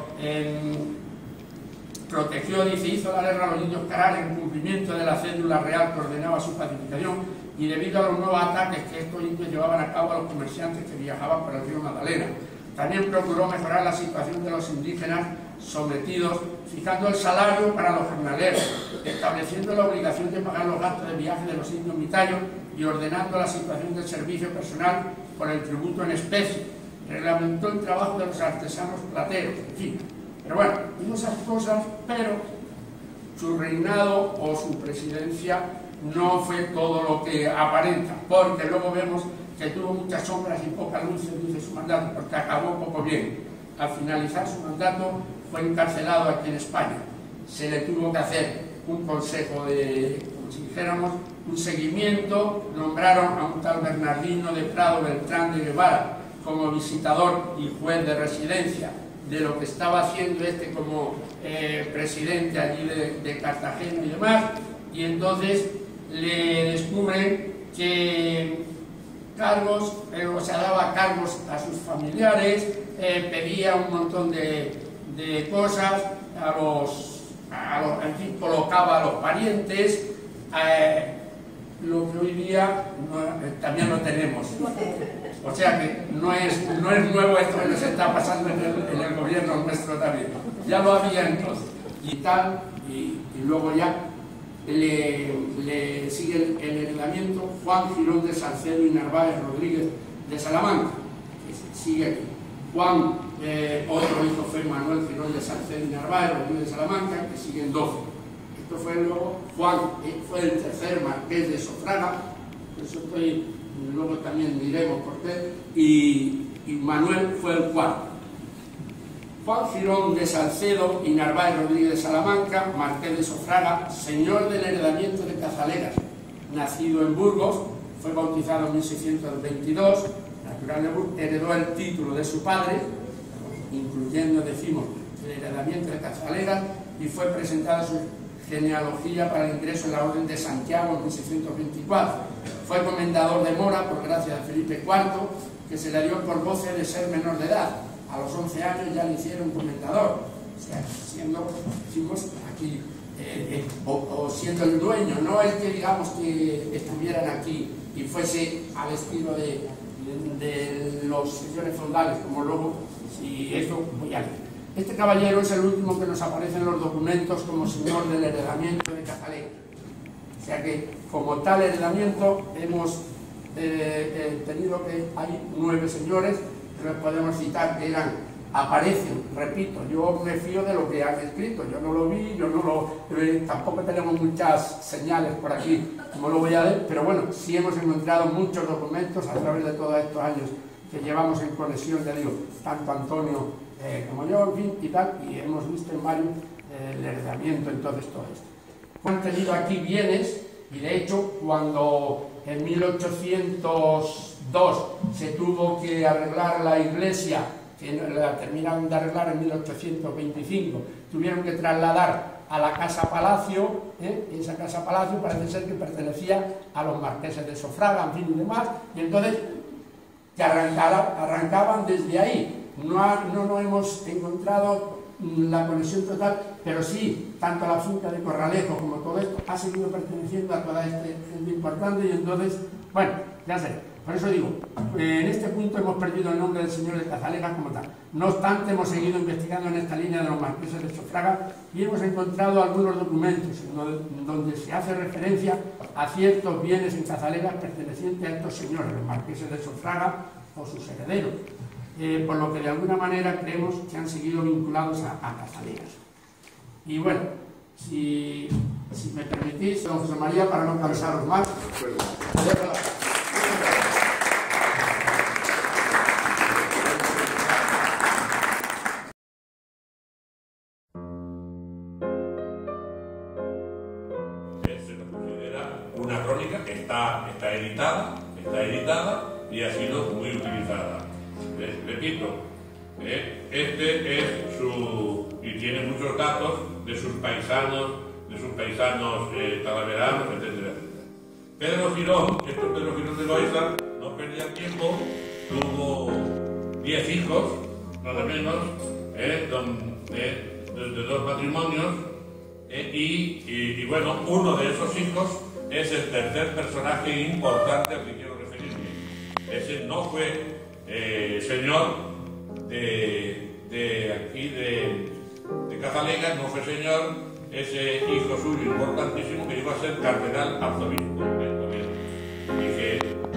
protegió, dice, hizo la guerra a los indios Caral en cumplimiento de la cédula real que ordenaba su pacificación, y debido a los nuevos ataques que estos indios llevaban a cabo a los comerciantes que viajaban por el río Magdalena. También procuró mejorar la situación de los indígenas sometidos, fijando el salario para los jornaleros, estableciendo la obligación de pagar los gastos de viaje de los indios mitayos y ordenando la situación del servicio personal por el tributo en especie. Reglamentó el trabajo de los artesanos plateros, en fin. Pero bueno, hizo esas cosas, pero su reinado o su presidencia no fue todo lo que aparenta, porque luego vemos que tuvo muchas sombras y poca luz en su mandato, porque acabó poco bien. Al finalizar su mandato fue encarcelado aquí en España. Se le tuvo que hacer un consejo de, como si dijéramos, un seguimiento. Nombraron a un tal Bernardino de Prado Beltrán de Guevara como visitador y juez de residencia de lo que estaba haciendo como presidente allí de Cartagena y demás, y entonces le descubren que cargos, o sea, daba cargos a sus familiares, pedía un montón de cosas, en fin, colocaba a los parientes, lo que hoy día también lo tenemos. O sea que no es nuevo esto que nos está pasando en el gobierno nuestro también. Ya lo había entonces. Y tal, y luego ya le sigue el heredamiento Juan Girón de Salcedo y Narváez Rodríguez de Salamanca, que sigue aquí. Juan, otro hijo fue Manuel Girón de Salcedo y Narváez Rodríguez de Salamanca, que siguen 12. Esto fue luego, Juan fue el tercer marqués de Sofraga, eso luego también diremos por qué, y Manuel fue el cuarto. Juan Girón de Salcedo y Narváez Rodríguez de Salamanca, marqués de Sofraga, señor del heredamiento de Cazaleras, nacido en Burgos, fue bautizado en 1622, natural de Burgos, heredó el título de su padre, incluyendo, decimos, el heredamiento de Cazaleras, y fue presentada su genealogía para el ingreso en la Orden de Santiago en 1624. Fue comendador de Mora por gracia de Felipe IV, que se le dio por goce de ser menor de edad. A los 11 años ya le hicieron comendador, o sea, siendo, decimos aquí, o siendo el dueño, no el que digamos que estuvieran aquí y fuese al estilo de los señores feudales, como luego, si eso voy a leer. Este caballero es el último que nos aparece en los documentos como señor del heredamiento de Cazaleras. O sea que, como tal heredamiento, hemos tenido que hay 9 señores, que podemos citar que aparecen, repito, yo me fío de lo que han escrito, yo no lo vi, tampoco tenemos muchas señales por aquí, como lo voy a leer, pero bueno, sí hemos encontrado muchos documentos a través de todos estos años que llevamos en conexión, ya digo, tanto Antonio como yo, en fin, y tal, y hemos visto en varios el heredamiento, entonces todo esto. Han tenido aquí bienes, y de hecho, cuando en 1802 se tuvo que arreglar la iglesia, que la terminaron de arreglar en 1825, tuvieron que trasladar a la Casa Palacio, esa Casa Palacio parece ser que pertenecía a los marqueses de Sofraga, en fin, y demás, y entonces que arrancaban desde ahí. No hemos encontrado la conexión total, pero sí, tanto la finca de Corralejo como todo esto ha seguido perteneciendo a toda este gente importante, y entonces, bueno, ya sé, por eso digo, en este punto hemos perdido el nombre del señor de Cazaleras como tal. No obstante, hemos seguido investigando en esta línea de los marqueses de Sofraga y hemos encontrado algunos documentos donde se hace referencia a ciertos bienes en Cazaleras pertenecientes a estos señores, los marqueses de Sofraga o sus herederos. Por lo que de alguna manera creemos que han seguido vinculados a Cazaleras. Y bueno, si me permitís, don José María, para no cansaros más. Se nos considera una crónica que está editada y ha sido muy utilizada. Repito, este es y tiene muchos datos de sus paisanos talaveranos, etcétera. Pedro Girón, Pedro Girón de Loaiza, no perdía tiempo, tuvo 10 hijos, nada menos, de 2 matrimonios, y bueno, uno de esos hijos es el tercer personaje importante al que quiero referirme. Ese no fue señor de aquí de Cazaleras, no fue señor, ese hijo suyo importantísimo que iba a ser cardenal arzobispo del gobierno. Y que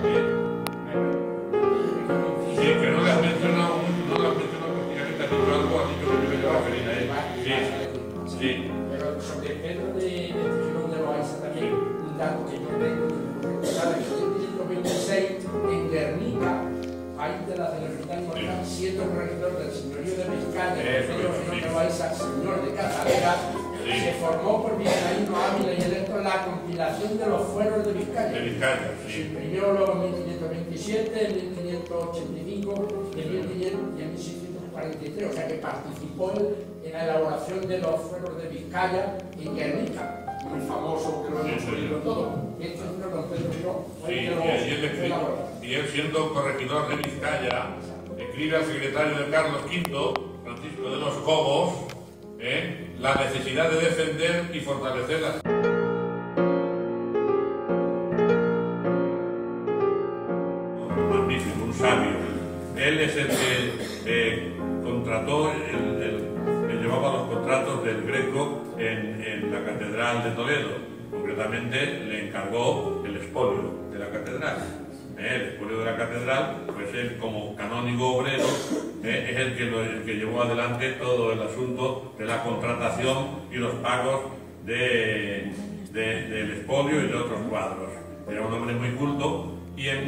no le has mencionado prácticamente, has dicho algo, así que me voy a referir a él. Sí. Pero sobre Pedro de Girón de Loaiza también, un dato que yo tengo, en 1526, en Guernica, país de la celebridad inmortal, siendo corregidor del señorío de Vizcaya, Pedro Girón de Loaiza, señor de Cazaleras, se formó por Vizcaíno Ávila y electo la compilación de los fueros de Vizcaya. Se imprimió luego en 1527, en 1585, en 1500 y en 1643, o sea que participó en la elaboración de los fueros de Vizcaya en Guernica, muy famoso, que lo hemos oído todo. Este es don Pedro Girón. Y él siendo corregidor de Vizcaya, escribe al secretario de Carlos V, Francisco de los Cobos, la necesidad de defender y fortalecer las magnífico, un sabio. Él es el que contrató, él llevaba los contratos del Greco en la Catedral de Toledo. Concretamente le encargó el expolio de la catedral. El expolio de la catedral, pues él como canónigo obrero es el que llevó adelante todo el asunto de la contratación y los pagos del expolio y de otros cuadros. Era un hombre muy culto y en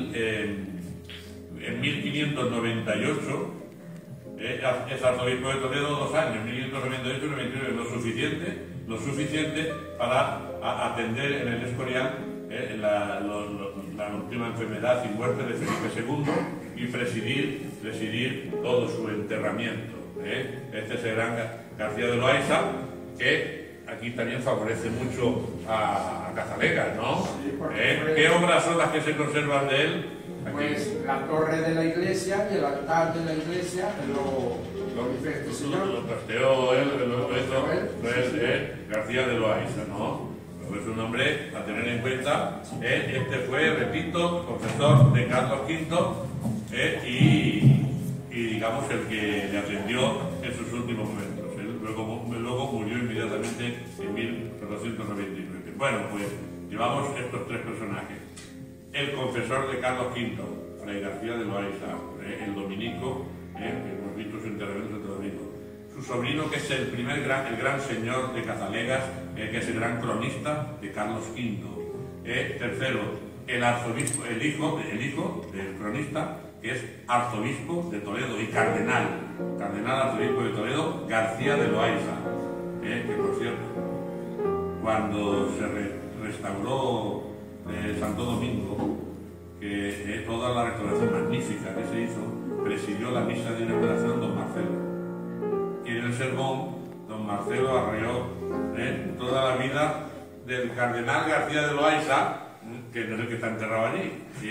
1598 es arzobispo de Toledo 2 años, 1598 y 99, lo suficiente para atender en el Escorial la última enfermedad y muerte de Felipe II y presidir todo su enterramiento. Este es el gran García de Loaysa, que aquí también favorece mucho a Cazalegas, ¿no? Sí, ¿Qué obras son las que se conservan de él? Pues la torre de la iglesia y el altar de la iglesia lo hizo este señor. Lo trasteó él, lo hizo García de Loaysa, ¿no? Es un hombre a tener en cuenta. Este fue, repito, confesor de Carlos V y digamos el que le atendió en sus últimos momentos. Él luego murió inmediatamente en 1499. Bueno, pues llevamos estos tres personajes. El confesor de Carlos V, Fray García de Loaysa, el dominico, hemos visto su enterramiento de domingo. Su sobrino, que es el gran señor de Cazalegas, que es el gran cronista de Carlos V. Tercero, el arzobispo, el hijo del cronista, que es arzobispo de Toledo y cardenal arzobispo de Toledo, García de Loaysa, que por cierto, cuando se restauró Santo Domingo, que toda la restauración magnífica que se hizo, presidió la misa de inauguración don Marcelo. Y en el sermón, don Marcelo arreó toda la vida del cardenal García de Loaysa, que no es el que está enterrado allí,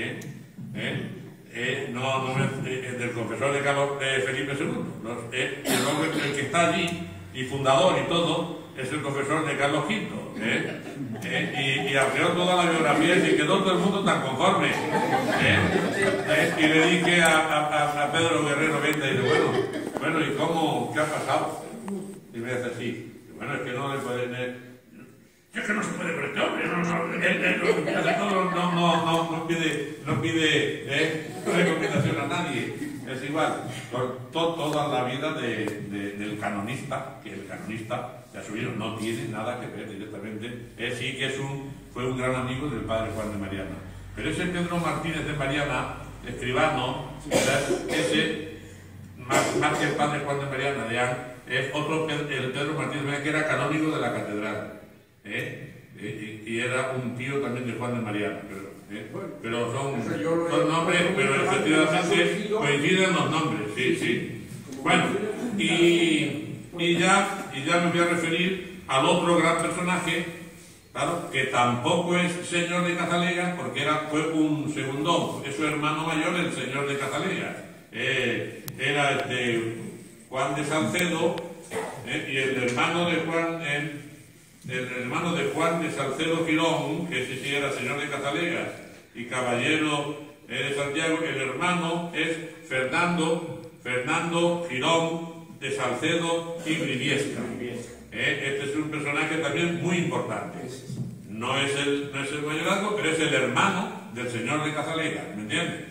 del confesor de Felipe II. El que está allí y fundador y todo es el confesor de Carlos V. Y arreó toda la biografía y quedó todo el mundo tan conforme. Y le dije a Pedro Guerrero Venta, y dice, bueno, ¿y cómo? ¿Qué ha pasado? Y me dice así, bueno, es que no le pueden... Es que no se puede con este hombre, no pide recomendación a nadie. Es igual, con toda la vida del canonista, que el canonista, ya subieron, no tiene nada que ver directamente. Sí que fue un gran amigo del padre Juan de Mariana. Pero ese Pedro Martínez de Mariana, escribano, ese, más que el padre Juan de Mariana de An, es otro, el Pedro Martínez de Mariana, que era canónigo de la catedral. Y era un tío también de Juan de Mariana, pero son nombres, pero efectivamente coinciden los nombres, sí. Bueno, y ya me voy a referir al otro gran personaje, claro, que tampoco es señor de Cazalegas, porque fue un segundón, es su hermano mayor, el señor de Cazalegas. Era Juan de Salcedo, y el hermano de Juan de Salcedo Girón, que ese sí era señor de Cazalegas y caballero de Santiago. El hermano es Fernando Girón de Salcedo y Briviesca. Este es un personaje también muy importante. No es el mayorazgo, pero es el hermano del señor de Cazalegas, ¿me entiendes?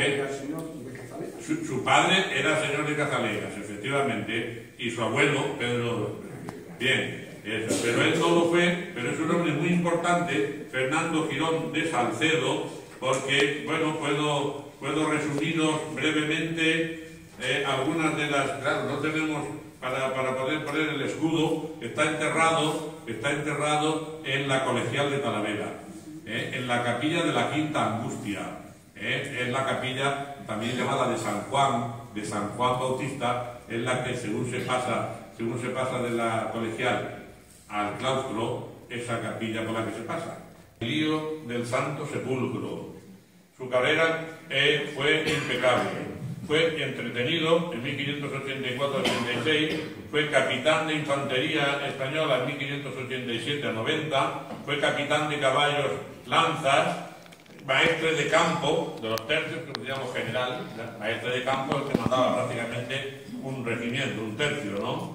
Su padre era señor de Cazalegas, efectivamente, y su abuelo, Pedro... Bien. Pero él no lo fue, pero es un hombre muy importante, Fernando Girón de Salcedo, porque, bueno, puedo resumiros brevemente algunas de las... Claro, no tenemos, para poder poner el escudo, está enterrado en la Colegial de Talavera, en la capilla de la Quinta Angustia, es la capilla también llamada de San Juan Bautista, es la que según se pasa de la Colegial al claustro, esa capilla por la que se pasa. El lío del Santo Sepulcro. Su carrera fue impecable. Fue entretenido en 1584-86, fue capitán de infantería española en 1587-90, fue capitán de caballos lanzas, maestre de campo de los tercios, que digamos general, maestre de campo, el que mandaba prácticamente un regimiento, un tercio, ¿no?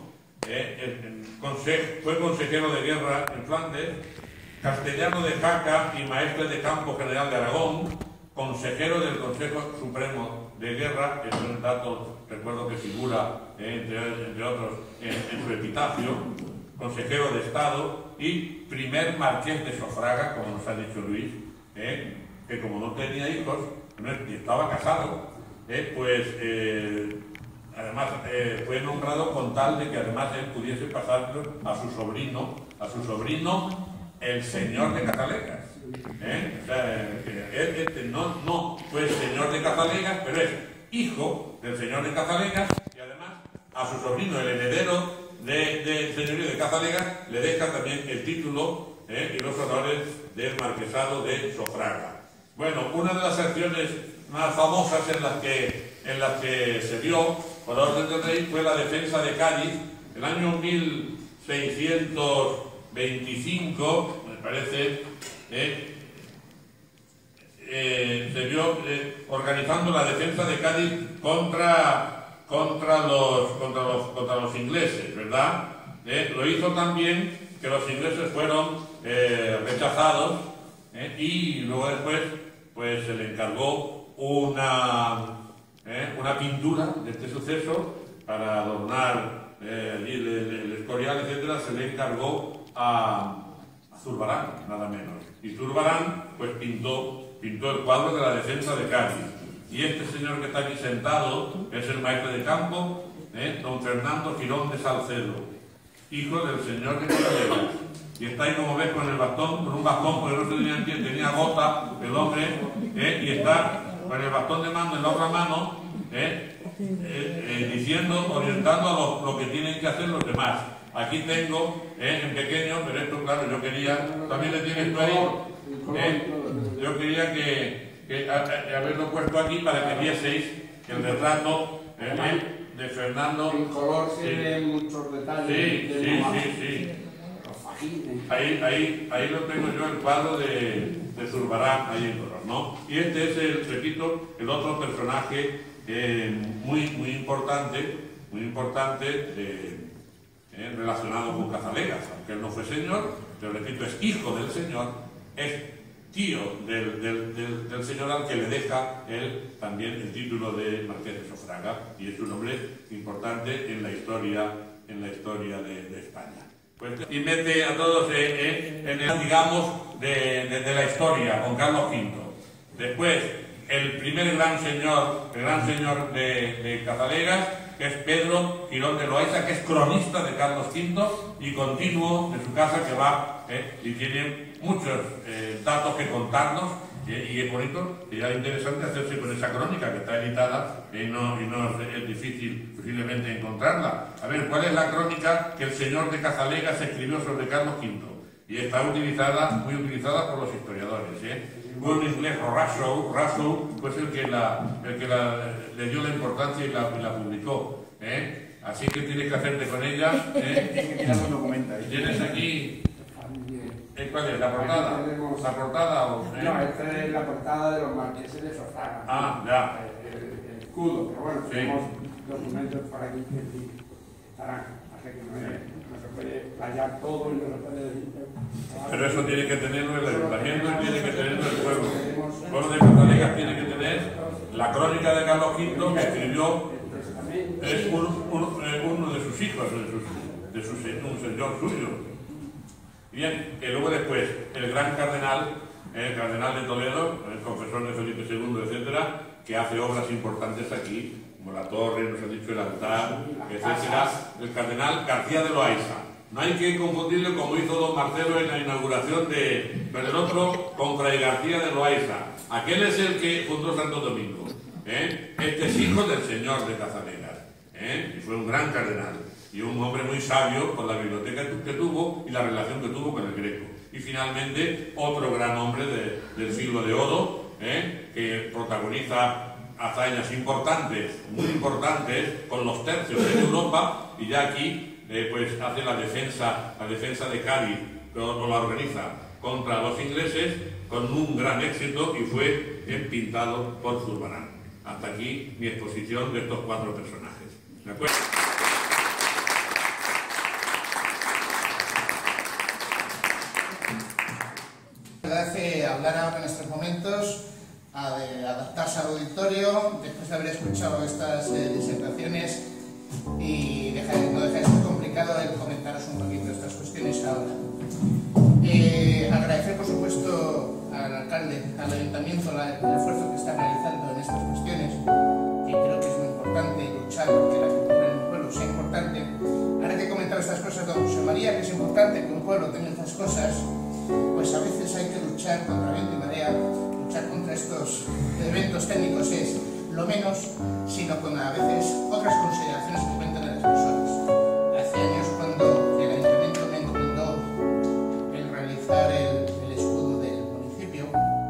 Fue consejero de guerra en Flandes, castellano de Jaca y maestre de campo general de Aragón, consejero del Consejo Supremo de Guerra. Es un dato, recuerdo que figura, entre otros, en su epitafio, consejero de Estado y primer marqués de Sofraga, como nos ha dicho Luis, que como no tenía hijos y estaba casado, además fue nombrado con tal de que además él pudiese pasarlo a su sobrino, el señor de Catalegas. O sea, él no fue señor de Catalegas, pero es hijo del señor de Catalegas, y además a su sobrino, el heredero del señorío de Catalegas, le deja también el título y los honores del marquesado de Sofraga. Bueno, una de las acciones más famosas en las que se dio por orden del rey fue la defensa de Cádiz. El año 1625, me parece, se vio organizando la defensa de Cádiz contra los ingleses, ¿verdad? Lo hizo también que los ingleses fueron rechazados, y luego después pues se le encargó una pintura de este suceso para adornar el Escorial, etcétera. Se le encargó a Zurbarán, nada menos, y Zurbarán pues pintó el cuadro de la defensa de Cádiz. Y este señor que está aquí sentado es el maestre de campo, don Fernando Girón de Salcedo, hijo del señor de Catalegas. Y está ahí, como ves, con un bastón, porque no se tenía gota el hombre, y está con el bastón de mando en la otra mano, diciendo, orientando a lo que tienen que hacer los demás. Aquí tengo, en pequeño, pero esto, claro, yo quería, también le tienes tú ahí, yo quería que haberlo puesto aquí para que vieseis el retrato de Fernando. En color se ven muchos detalles. Sí. Ahí lo tengo yo, el cuadro de Zurbarán, ahí en color, ¿no? Y este es, repito, el otro personaje muy importante, relacionado con Catalegas, aunque él no fue señor, pero repito, es hijo del señor, es tío del señor al que le deja él también el título de marqués de Sofraga, y es un hombre importante en la historia de España. Pues, y mete a todos en el, digamos, de la historia, con Carlos V. Después, el primer gran señor de Catalegas, que es Pedro Girón de Loayza, que es cronista de Carlos V y continuo de su casa, que va y tiene muchos datos que contarnos, y es bonito, y es interesante hacerse con esa crónica que está editada, y no es difícil posiblemente encontrarla. A ver, ¿cuál es la crónica que el señor de Catalegas escribió sobre Carlos V? Y está muy utilizada por los historiadores. Un inglés, Rassow, pues el que le dio la importancia y la publicó. Así que tienes que hacerte con ella. Tienes aquí. ¿Cuál es? ¿La portada? ¿La portada o...? No, esta es la portada de los marqueses de Sofraga. Ah, ya. El escudo, pero bueno, Sí. tenemos documentos por aquí que estarán. Así que no se puede playar todo y no se puede decir. Pero eso tiene que tenerlo el ayuntamiento y tiene que tenerlo el pueblo. El pueblo de Catalegas tiene que tener la crónica de Carlos V que escribió, es uno de sus hijos, un señor suyo. Bien, que luego después el gran cardenal, el cardenal de Toledo, el confesor de Felipe II, etcétera, que hace obras importantes aquí, como la torre, nos ha dicho el altar, etcétera, el cardenal García de Loayza. No hay que confundirlo como hizo don Marcelo en la inauguración pero el otro con Fray García de Loayza. Aquel es el que fundó Santo Domingo. Este es hijo del señor de Catalegas. Y fue un gran cardenal. Y un hombre muy sabio por la biblioteca que tuvo y la relación que tuvo con el Greco. Y finalmente, otro gran hombre del siglo de oro, que protagoniza hazañas importantes, muy importantes, con los tercios en Europa, y ya aquí pues hace la defensa de Cádiz, lo la organiza contra los ingleses, con un gran éxito y fue pintado por Zurbarán. Hasta aquí mi exposición de estos 4 personajes. ¿De acuerdo? La verdad es que hablar ahora en estos momentos, de adaptarse al auditorio, después de haber escuchado estas disertaciones, y no deja de ser complicado el comentaros un poquito estas cuestiones ahora. Agradecer, por supuesto, al alcalde, al ayuntamiento, el esfuerzo que está realizando en estas cuestiones, que creo que es muy importante luchar porque la cultura en un pueblo sea importante. Ahora que he comentado estas cosas, don José María, que es importante que un pueblo tenga estas cosas, pues a veces hay que luchar contra viento y marea. Luchar contra estos eventos técnicos es lo menos, sino con a veces otras consideraciones que cuentan a las personas. Hace años, cuando el ayuntamiento me encomendó el realizar el escudo del municipio,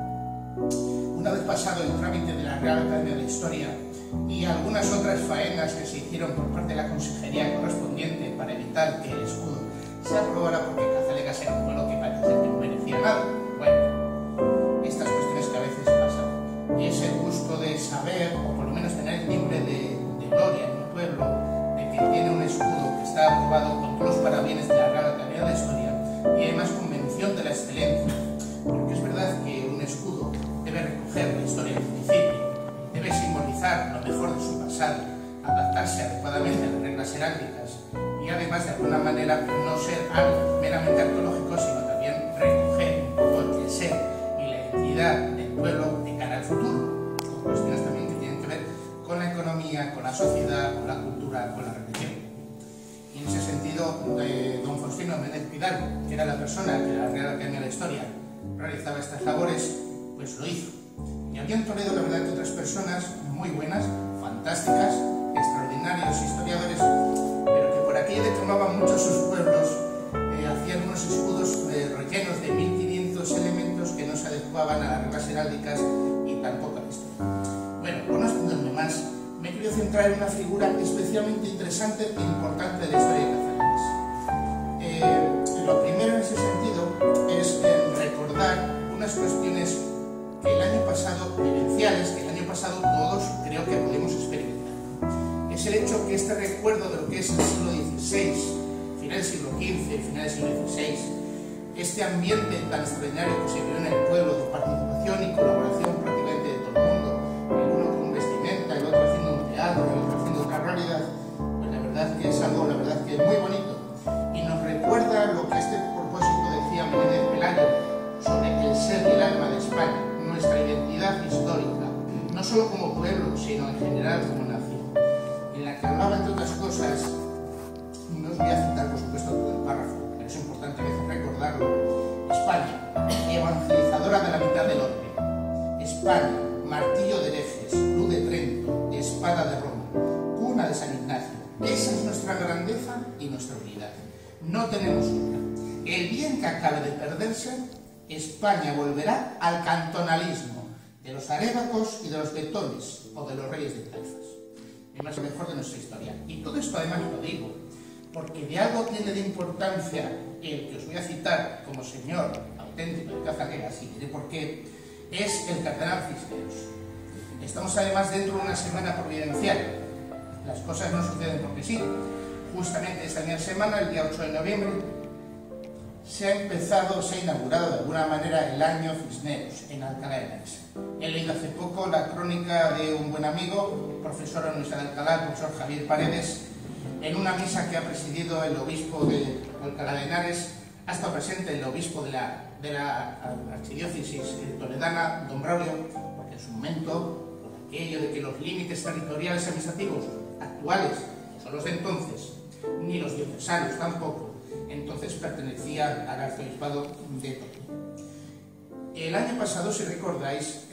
una vez pasado el trámite de la Real Academia de Historia y algunas otras faenas que se hicieron por parte de la consejería correspondiente para evitar que el escudo se aprobara, porque Cazalecas era un pueblo que parece que no merecía nada. Bueno, estas cuestiones que a veces pasan, y es el gusto de saber, o por lo menos tener el timbre de gloria en un pueblo, de que tiene un escudo que está aprobado con todos los parabienes de la Real Academia de Historia y además con mención de la excelencia, porque es verdad que un escudo debe recoger la historia del municipio, debe simbolizar lo mejor de su pasado, adaptarse adecuadamente a las reglas heráldicas y además de alguna manera no ser algo meramente arqueológico, sino también recoger un poco el ser y la identidad del pueblo de cara al futuro, con cuestiones también que tienen que ver con la economía, con la sociedad, con la cultura, con la religión. Y en ese sentido, don Faustino Méndez Pidal, que era la persona que la Real Academia de la Historia realizaba estas labores, pues lo hizo. Y había en Toledo, la verdad, que otras personas muy buenas, fantásticas, extraordinarios historiadores, pero que por aquello de que amaban mucho sus pueblos, hacían unos escudos rellenos de 1500 elementos que no se adecuaban a las reglas heráldicas y tampoco a la historia. Bueno, por no extenderme más, me he querido centrar en una figura especialmente interesante e importante de la historia de Cazalecas. Lo primero en ese sentido es recordar unas cuestiones que el año pasado, vivenciales, que el año pasado todos creo que pudimos experimentar. Es el hecho que este recuerdo de lo que es el siglo XVI, final del siglo XV, final del siglo XVI, este ambiente tan extraordinario que se vivió en el pueblo de participación y colaboración prácticamente de todo el mundo, el uno con vestimenta, el otro haciendo un teatro, el otro haciendo otra realidad, pues la verdad que es algo, la verdad que es muy bonito y nos recuerda lo que a este propósito decía Menéndez Pelayo sobre el ser y el alma de España, nuestra identidad histórica, no solo como pueblo, sino en general como nación, en la que hablaba, entre otras cosas, no os voy a citar por supuesto todo el párrafo, pero es importante a veces recordarlo: España, evangelizadora de la mitad del orbe; España, martillo de herejes, luz de Trento, espada de Roma, cuna de San Ignacio. Esa es nuestra grandeza y nuestra unidad. No tenemos otra. El bien que acabe de perderse, España volverá al cantonalismo de los arébacos y de los betones, o de los reyes de Taifas. Es más, lo mejor de nuestra historia. Y todo esto además lo digo porque de algo tiene de importancia el que os voy a citar como señor auténtico de Cazalecas, y diré por qué, es el cardenal Cisneros. Estamos además dentro de una semana providencial. Las cosas no suceden porque sí. Justamente esta misma semana, el día 8 de noviembre, se ha inaugurado de alguna manera el año Cisneros en Alcalá de Henares. He leído hace poco la crónica de un buen amigo, profesor de la Universidad de Alcalá, el profesor Javier Paredes, en una misa que ha presidido el obispo de Alcalá de Henares. Ha estado presente el obispo de la archidiócesis toledana, don Braulio, porque en su momento, por aquello de que los límites territoriales administrativos actuales son los de entonces, ni los diocesanos tampoco, entonces pertenecía al arzobispado de Toledo. El año pasado, si recordáis,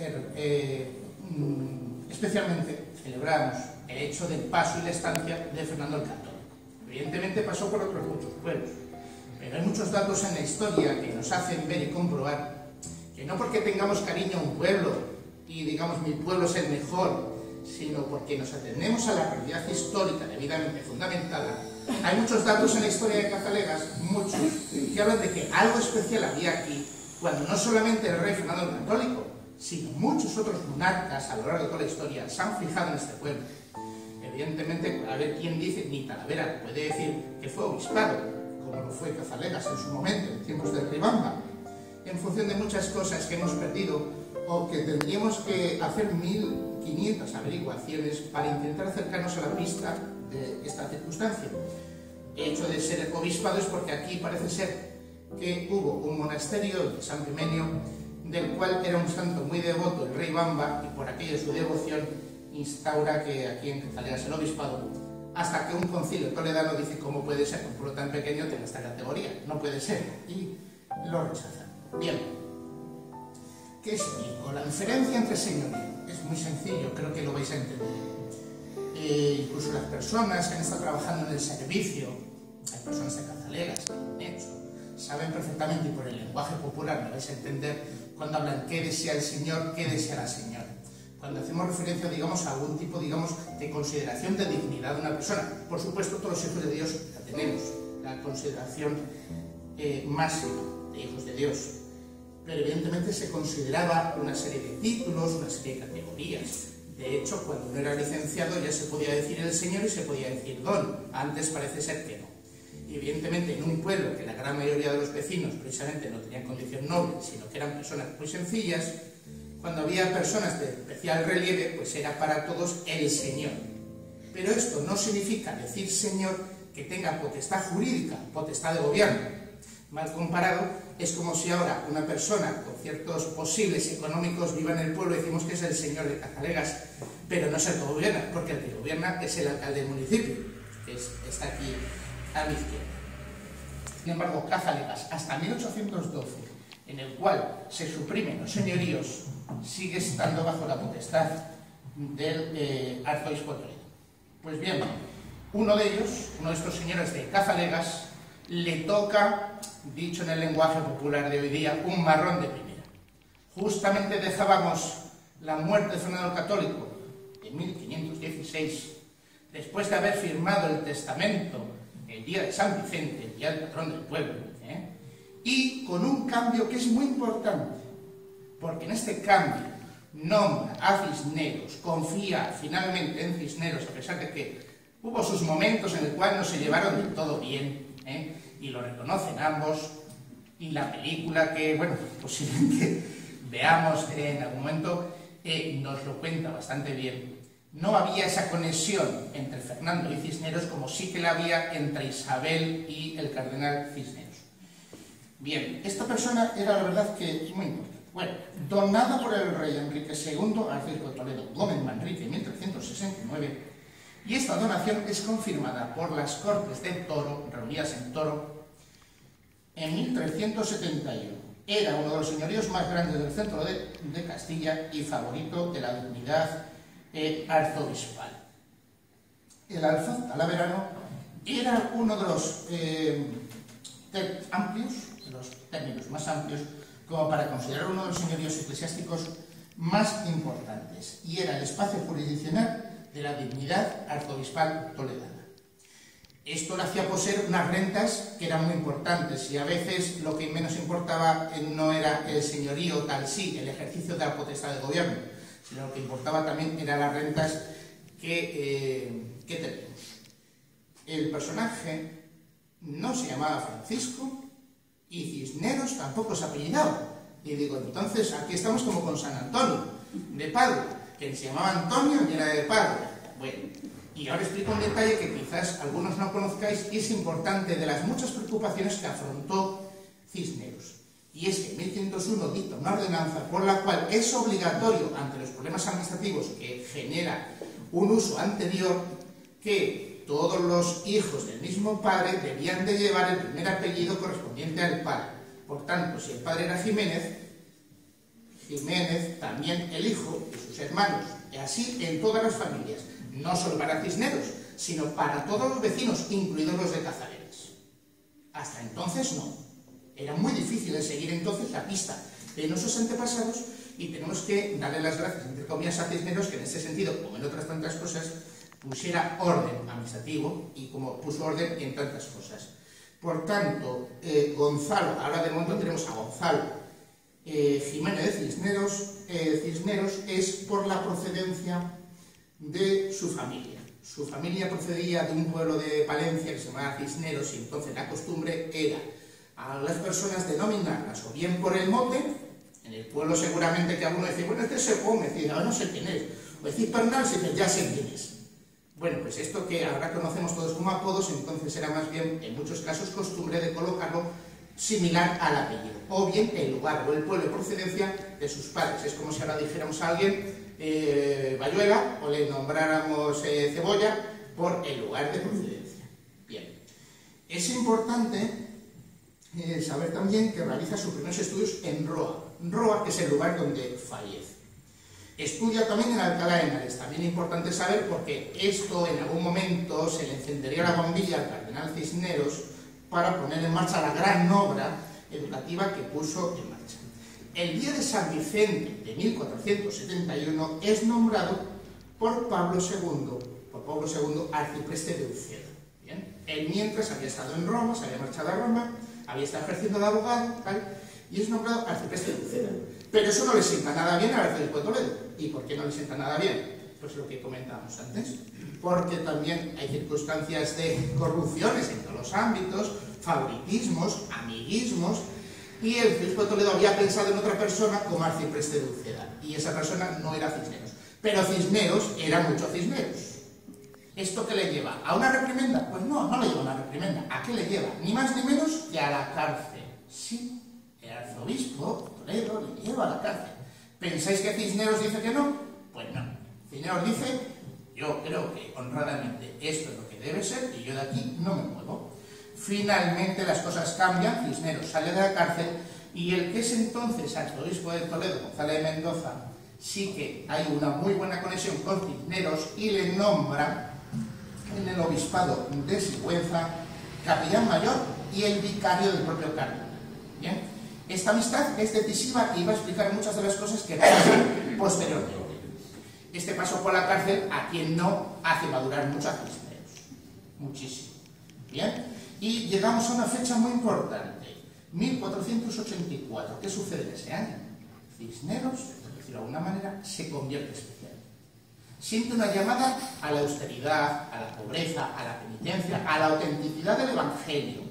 especialmente celebramos el hecho del paso y la estancia de Fernando el Católico. Evidentemente pasó por otros muchos pueblos, pero hay muchos datos en la historia que nos hacen ver y comprobar que no porque tengamos cariño a un pueblo y digamos mi pueblo es el mejor, sino porque nos atendemos a la realidad histórica debidamente fundamentada. Hay muchos datos en la historia de Cazalecas, muchos, que hablan de que algo especial había aquí cuando no solamente el rey Fernando el Católico, sino muchos otros monarcas a lo largo de toda la historia se han fijado en este pueblo. Evidentemente, a ver quién dice, ni Talavera puede decir que fue obispado, como lo fue Cazalegas en su momento, en tiempos de Ribamba, en función de muchas cosas que hemos perdido o que tendríamos que hacer 1500 averiguaciones para intentar acercarnos a la pista de esta circunstancia. El hecho de ser obispado es porque aquí parece ser que hubo un monasterio de San Pimenio, del cual era un santo muy devoto el rey Bamba, y por aquello de su devoción instaura que aquí en Cazalegas el obispado, hasta que un concilio toledano dice cómo puede ser que un pueblo tan pequeño tenga esta categoría, no puede ser, y lo rechazan. Bien, ¿qué es digo? La diferencia entre señorío es muy sencillo, creo que lo vais a entender. Incluso las personas que han estado trabajando en el servicio, hay personas de Cazalegas que lo han hecho, saben perfectamente, y por el lenguaje popular lo vais a entender, cuando hablan qué desea el señor, qué desea la señora. Cuando hacemos referencia, digamos, a algún tipo, digamos, de consideración de dignidad de una persona, por supuesto todos los hijos de Dios la tenemos, la consideración máxima de hijos de Dios, pero evidentemente se consideraba una serie de títulos, una serie de categorías. De hecho, cuando uno era licenciado ya se podía decir el señor y se podía decir don. Antes parece ser que no. Y evidentemente en un pueblo que la gran mayoría de los vecinos precisamente no tenían condición noble, sino que eran personas muy sencillas, cuando había personas de especial relieve, pues era para todos el señor. Pero esto no significa decir señor que tenga potestad jurídica, potestad de gobierno. Mal comparado, es como si ahora una persona con ciertos posibles económicos viva en el pueblo y decimos que es el señor de Cazalegas, pero no es el que gobierna, porque el que gobierna es el alcalde del municipio, que está aquí a mi izquierda. Sin embargo, Cazalegas, hasta 1812, en el cual se suprimen los señoríos, sigue estando bajo la potestad del arzobispo de Toledo. Pues bien, uno de estos señores de Cazalegas, le toca, dicho en el lenguaje popular de hoy día, un marrón de primera. Justamente dejábamos la muerte de Fernando el Católico en 1516, después de haber firmado el testamento el día de San Vicente, el día del patrón del pueblo, y con un cambio que es muy importante, porque en este cambio nombra a Cisneros, confía finalmente en Cisneros, a pesar de que hubo sus momentos en el cual no se llevaron del todo bien, y lo reconocen ambos, y la película que, bueno, posiblemente veamos en algún momento, nos lo cuenta bastante bien. No había esa conexión entre Fernando y Cisneros como sí que la había entre Isabel y el cardenal Cisneros. Bien, esta persona era la verdad que muy importante. Bueno, donada por el rey Enrique II, arzobispo de Toledo, Gómez Manrique, en 1369, y esta donación es confirmada por las Cortes de Toro, reunidas en Toro, en 1371. Era uno de los señoríos más grandes del centro de Castilla y favorito de la dignidad arzobispal. El alfaz talaverano era uno de los términos más amplios como para considerar uno de los señoríos eclesiásticos más importantes, y era el espacio jurisdiccional de la dignidad arzobispal toledana. Esto le hacía poseer unas rentas que eran muy importantes, y a veces lo que menos importaba no era el señorío tal sí, el ejercicio de la potestad de gobierno, sino lo que importaba también eran las rentas que tenemos. El personaje no se llamaba Francisco y Cisneros tampoco se apellidaba. Y digo, entonces aquí estamos como con San Antonio de Padua, que se llamaba Antonio y era de Padua. Bueno, y ahora explico un detalle que quizás algunos no conozcáis y es importante de las muchas preocupaciones que afrontó Cisneros. Y es que en 1501 dicta una ordenanza por la cual es obligatorio, ante los problemas administrativos que genera un uso anterior, que todos los hijos del mismo padre debían de llevar el primer apellido correspondiente al padre. Por tanto, si el padre era Jiménez, Jiménez también el hijo y sus hermanos, y así en todas las familias, no solo para Cisneros, sino para todos los vecinos, incluidos los de Cazalegas. Hasta entonces no. Era muy difícil de seguir entonces la pista de nuestros antepasados, y tenemos que darle las gracias, entre comillas, a Cisneros, que en este sentido, como en otras tantas cosas, pusiera orden administrativo, y como puso orden en tantas cosas. Por tanto, Gonzalo, ahora de momento tenemos a Gonzalo, Jiménez de Cisneros es por la procedencia de su familia. Su familia procedía de un pueblo de Palencia que se llamaba Cisneros, y entonces la costumbre era a las personas denominarlas o bien por el mote. En el pueblo seguramente que alguno dice, bueno, este se come, dice, no sé quién es. O decir Pernal, se dice, ya sé quién es. Bueno, pues esto que ahora conocemos todos como apodos, entonces era más bien, en muchos casos, costumbre de colocarlo similar al apellido, o bien el lugar o el pueblo de procedencia de sus padres. Es como si ahora dijéramos a alguien Bayuela, o le nombráramos Cebolla por el lugar de procedencia. Bien, es importante saber también que realiza sus primeros estudios en Roa, que es el lugar donde fallece. Estudia también en Alcalá de Henares, también importante saber porque esto en algún momento se le encendería la bombilla al cardenal Cisneros para poner en marcha la gran obra educativa que puso en marcha. El día de San Vicente de 1471 es nombrado por Pablo II arcipreste de Uceda. ¿Bien? Él mientras había estado en Roma, se había marchado a Roma, había estado ejerciendo de abogado, tal, y es nombrado arcipreste de Uceda. Pero eso no le sienta nada bien al arzobispo de Toledo. ¿Y por qué no le sienta nada bien? Pues lo que comentábamos antes. Porque también hay circunstancias de corrupciones en todos los ámbitos, favoritismos, amiguismos, y el arzobispo de Toledo había pensado en otra persona como arcipreste de Uceda, y esa persona no era Cisneros. Pero Cisneros era mucho Cisneros. ¿Esto qué le lleva? ¿A una reprimenda? Pues no le lleva a una reprimenda. ¿A qué le lleva? Ni más ni menos que a la cárcel. Sí, el arzobispo de Toledo le lleva a la cárcel. ¿Pensáis que Cisneros dice que no? Pues no. Cisneros dice, yo creo que honradamente esto es lo que debe ser y yo de aquí no me muevo. Finalmente las cosas cambian, Cisneros sale de la cárcel y el que es entonces arzobispo de Toledo, González de Mendoza, sí que hay una muy buena conexión con Cisneros y le nombra en el obispado de Sigüenza capellán mayor y el vicario del propio cardenal. ¿Bien? Esta amistad es decisiva y va a explicar muchas de las cosas que pasan posteriormente. Este paso por la cárcel a quien no hace madurar mucho a Cisneros. Muchísimo. ¿Bien? Y llegamos a una fecha muy importante. 1484. ¿Qué sucede en ese año? Cisneros, por decirlo de alguna manera, se convierte especial. Siente una llamada a la austeridad, a la pobreza, a la penitencia, a la autenticidad del Evangelio.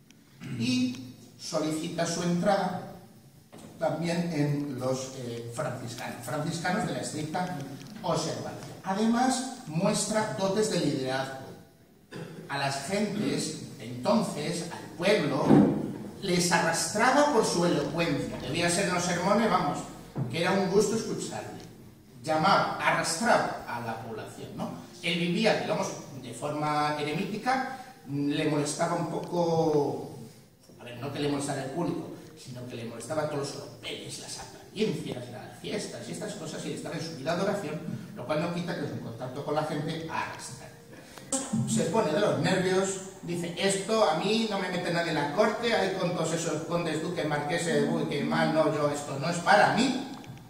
Y solicita su entrada también en los franciscanos de la estricta observancia. Además, muestra dotes de liderazgo. A las gentes, entonces, al pueblo, les arrastraba por su elocuencia. Debía ser en los sermones, vamos, que era un gusto escucharle. Llamaba, arrastraba a la población, ¿no? Él vivía, digamos, de forma eremítica, le molestaba un poco, a ver, no que le molestara el público, sino que le molestaba todos los oropeles, las apariencias, las fiestas y estas cosas, y estaba en su vida de oración, lo cual no quita que en contacto con la gente arrastra. Se pone de los nervios, dice, esto a mí no me mete nadie en la corte, hay con todos esos condes, duques, marqueses, uy, qué mal, no, yo, esto no es para mí.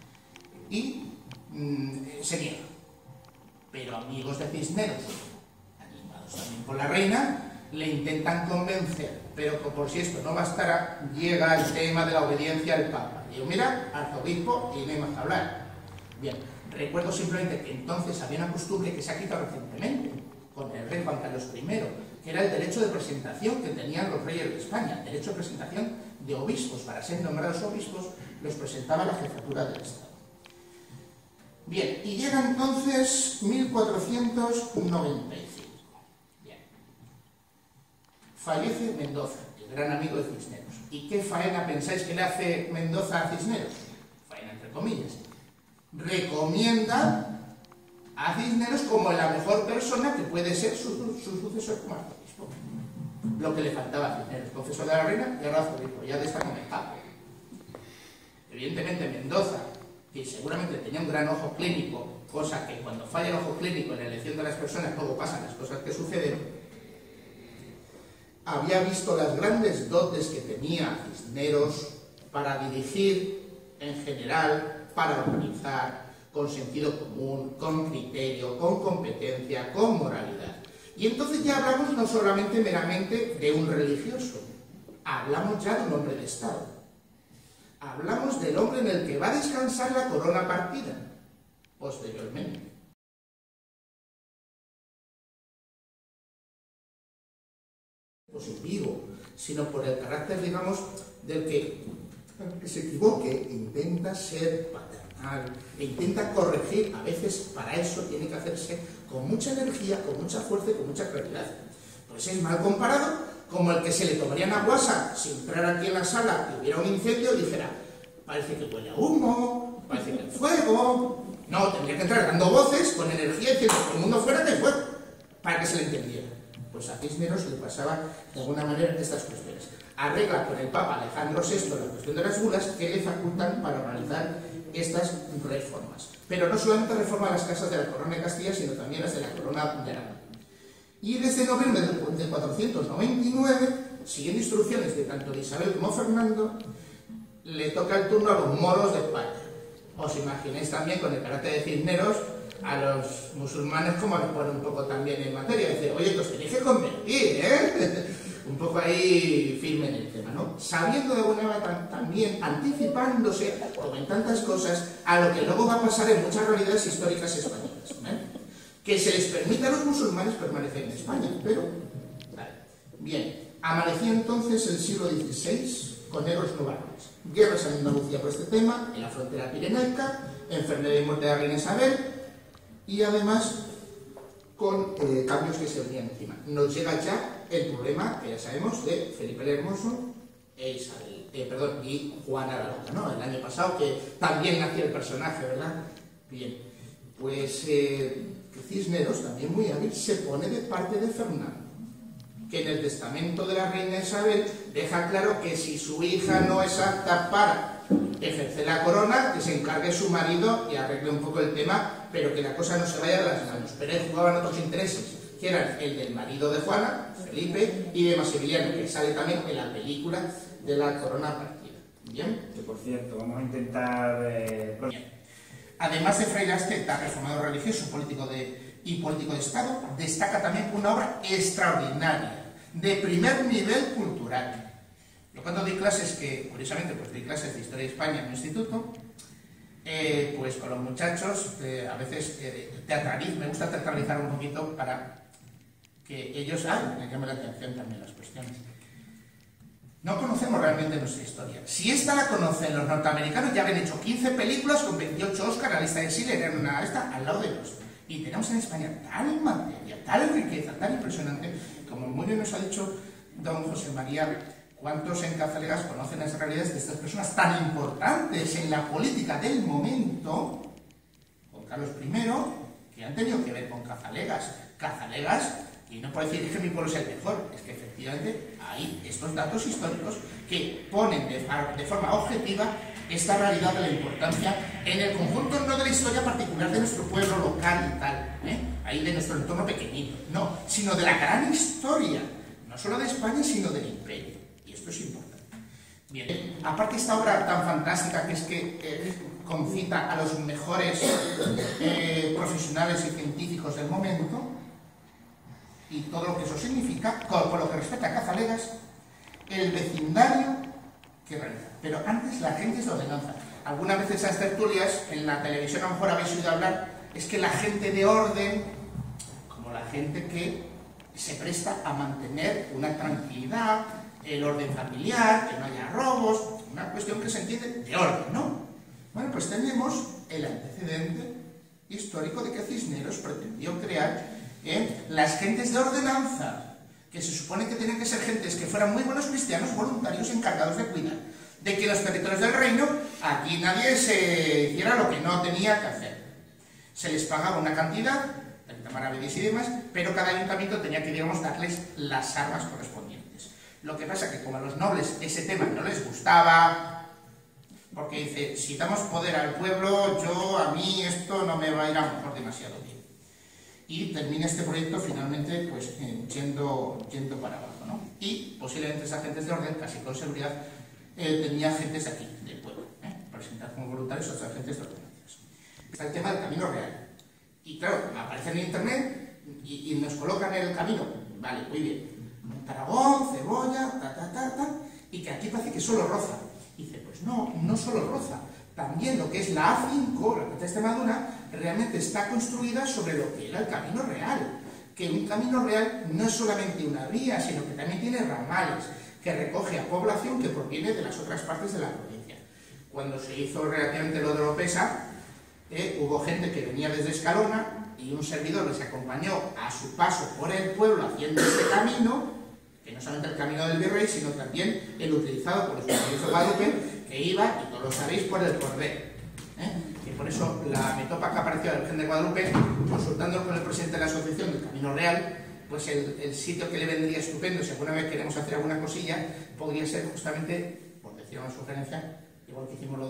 Y se niega. Pero amigos de Cisneros, animados también por la reina, le intentan convencer, pero por si esto no bastara, llega el tema de la obediencia al Papa. Digo, mira, arzobispo, y no hay más que hablar. Bien, recuerdo simplemente que entonces había una costumbre que se ha quitado recientemente, con el rey Juan Carlos I, que era el derecho de presentación que tenían los reyes de España, el derecho de presentación de obispos. Para ser nombrados obispos, los presentaba la jefatura del Estado. Bien, y llega entonces 1495. Bien. Fallece Mendoza, el gran amigo de Cisneros. ¿Y qué faena pensáis que le hace Mendoza a Cisneros? Faena entre comillas. Recomienda a Cisneros como la mejor persona que puede ser su sucesor como arzobispo. Lo que le faltaba a Cisneros, confesor de la reina y ahora arzobispo, ya de esta comentado. Evidentemente Mendoza, que seguramente tenía un gran ojo clínico, cosa que cuando falla el ojo clínico en la elección de las personas luego pasan las cosas que suceden, había visto las grandes dotes que tenía Cisneros para dirigir en general, para organizar, con sentido común, con criterio, con competencia, con moralidad. Y entonces ya hablamos no solamente meramente de un religioso, hablamos ya de un hombre de Estado. Hablamos del hombre en el que va a descansar la corona partida, posteriormente. Positivo, sino por el carácter, digamos, del que se equivoque, intenta ser paternal, e intenta corregir. A veces para eso tiene que hacerse con mucha energía, con mucha fuerza y con mucha claridad. Pues es mal comparado como el que se le tomaría una guasa si entrara aquí en la sala y hubiera un incendio y dijera, parece que huele a humo, parece que hay fuego. No, tendría que entrar dando voces con energía diciendo que el mundo fuera de fuego, para que se le entendiera. Pues a Cisneros le pasaba de alguna manera estas cuestiones. Arregla con el Papa Alejandro VI la cuestión de las bulas que le facultan para realizar estas reformas. Pero no solamente reforma las casas de la Corona de Castilla, sino también las de la Corona de Aragón. Y desde noviembre de 499, siguiendo instrucciones de tanto de Isabel como Fernando, le toca el turno a los moros de España. Os imagináis también con el carácter de Cisneros a los musulmanes como les pone un poco también en materia. Dice, oye, que os tenéis que convertir, ¿eh? Un poco ahí firme en el tema, ¿no? Sabiendo de alguna manera también, anticipándose, como en tantas cosas, a lo que luego va a pasar en muchas realidades históricas españolas, ¿eh? Que se les permita a los musulmanes permanecer en España, pero... Vale. Bien, amanecía entonces el siglo XVI con negros novables. Guerras en Andalucía por este tema, en la frontera pirenaica, enfermedad y muerte de la reina Isabel, y además con cambios que se venían encima. Nos llega ya el problema, que ya sabemos, de Felipe el Hermoso y Juana la Loca, ¿no? El año pasado, que también nació el personaje, ¿verdad? Bien, pues Cisneros, también muy hábil, se pone de parte de Fernando, que en el testamento de la reina Isabel deja claro que si su hija no es apta para ejercer la corona, que se encargue su marido y arregle un poco el tema, pero que la cosa no se vaya de las manos. Pero él jugaban otros intereses, que eran el del marido de Juana, Felipe, y de Maximiliano, que sale también en la película de la corona partida. ¿Bien? Que por cierto, vamos a intentar... Bien. Además de Fray Asteta, reformador religioso y político de Estado, destaca también una obra extraordinaria, de primer nivel cultural. Yo cuando doy clases, que curiosamente pues doy clases de Historia de España en un instituto, pues con los muchachos a veces me gusta teatralizar un poquito para que ellos me llamen la atención también las cuestiones. No conocemos realmente nuestra historia. Si esta la conocen los norteamericanos, ya habían hecho 15 películas con 28 Oscar, la lista de Schindler era una esta al lado de los. Y tenemos en España tal materia, tal riqueza, tan impresionante, como muy bien nos ha dicho don José María, cuántos en Cazalegas conocen las realidades de estas personas tan importantes en la política del momento, con Carlos I, que han tenido que ver con Cazalegas. Y no puedo decir que mi pueblo sea el mejor, es que efectivamente hay estos datos históricos que ponen de forma objetiva esta realidad de la importancia en el conjunto, no de la historia particular de nuestro pueblo local y tal, ahí de nuestro entorno pequeñito, no, sino de la gran historia, no solo de España, sino del imperio. Y esto es importante. Bien, aparte esta obra tan fantástica que es que concita a los mejores profesionales y científicos del momento, y todo lo que eso significa, por lo que respecta a Cazalegas, el vecindario que realiza. Pero antes la gente es de ordenanza. Algunas veces esas tertulias, en la televisión a lo mejor habéis oído hablar, es que la gente de orden, como la gente que se presta a mantener una tranquilidad, el orden familiar, que no haya robos, una cuestión que se entiende de orden, ¿no? Bueno, pues tenemos el antecedente histórico de que Cisneros pretendió crear las gentes de ordenanza, que se supone que tenían que ser gentes que fueran muy buenos cristianos, voluntarios encargados de cuidar de que los territorios del reino, aquí nadie se hiciera lo que no tenía que hacer. Se les pagaba una cantidad, maravillas y demás, pero cada ayuntamiento tenía que, digamos, darles las armas correspondientes. Lo que pasa que como a los nobles ese tema no les gustaba, porque dice, si damos poder al pueblo, a mí esto no me va a ir a lo mejor demasiado bien. Y termina este proyecto finalmente pues yendo para abajo, ¿no? Y posiblemente esas gentes de orden, casi con seguridad, tenía gentes de aquí, del pueblo, presentadas como voluntarios o otras gentes de ordenanzas. Está el tema del camino real. Y claro, aparece en internet y nos colocan el camino. Vale, muy bien. Tarragón, Cebolla, y que aquí parece que solo roza. dice, pues no, no solo roza, también lo que es la A5, la Puerta de Extremadura, realmente está construida sobre lo que era el camino real. Que un camino real no es solamente una vía, sino que también tiene ramales, que recoge a población que proviene de las otras partes de la provincia. Cuando se hizo relativamente lo de Oropesa, hubo gente que venía desde Escalona y un servidor les acompañó a su paso por el pueblo haciendo este camino, que no solamente el camino del Virrey, sino también el utilizado por los compañeros de Guadalupe, que iba, y todos lo sabéis, por el Cordel. Y por eso la metopa que apareció de la Virgen de Guadalupe, consultando con el presidente de la asociación del Camino Real, pues el sitio que le vendría estupendo, si alguna vez queremos hacer alguna cosilla, podría ser justamente, por decir una sugerencia, igual que hicimos lo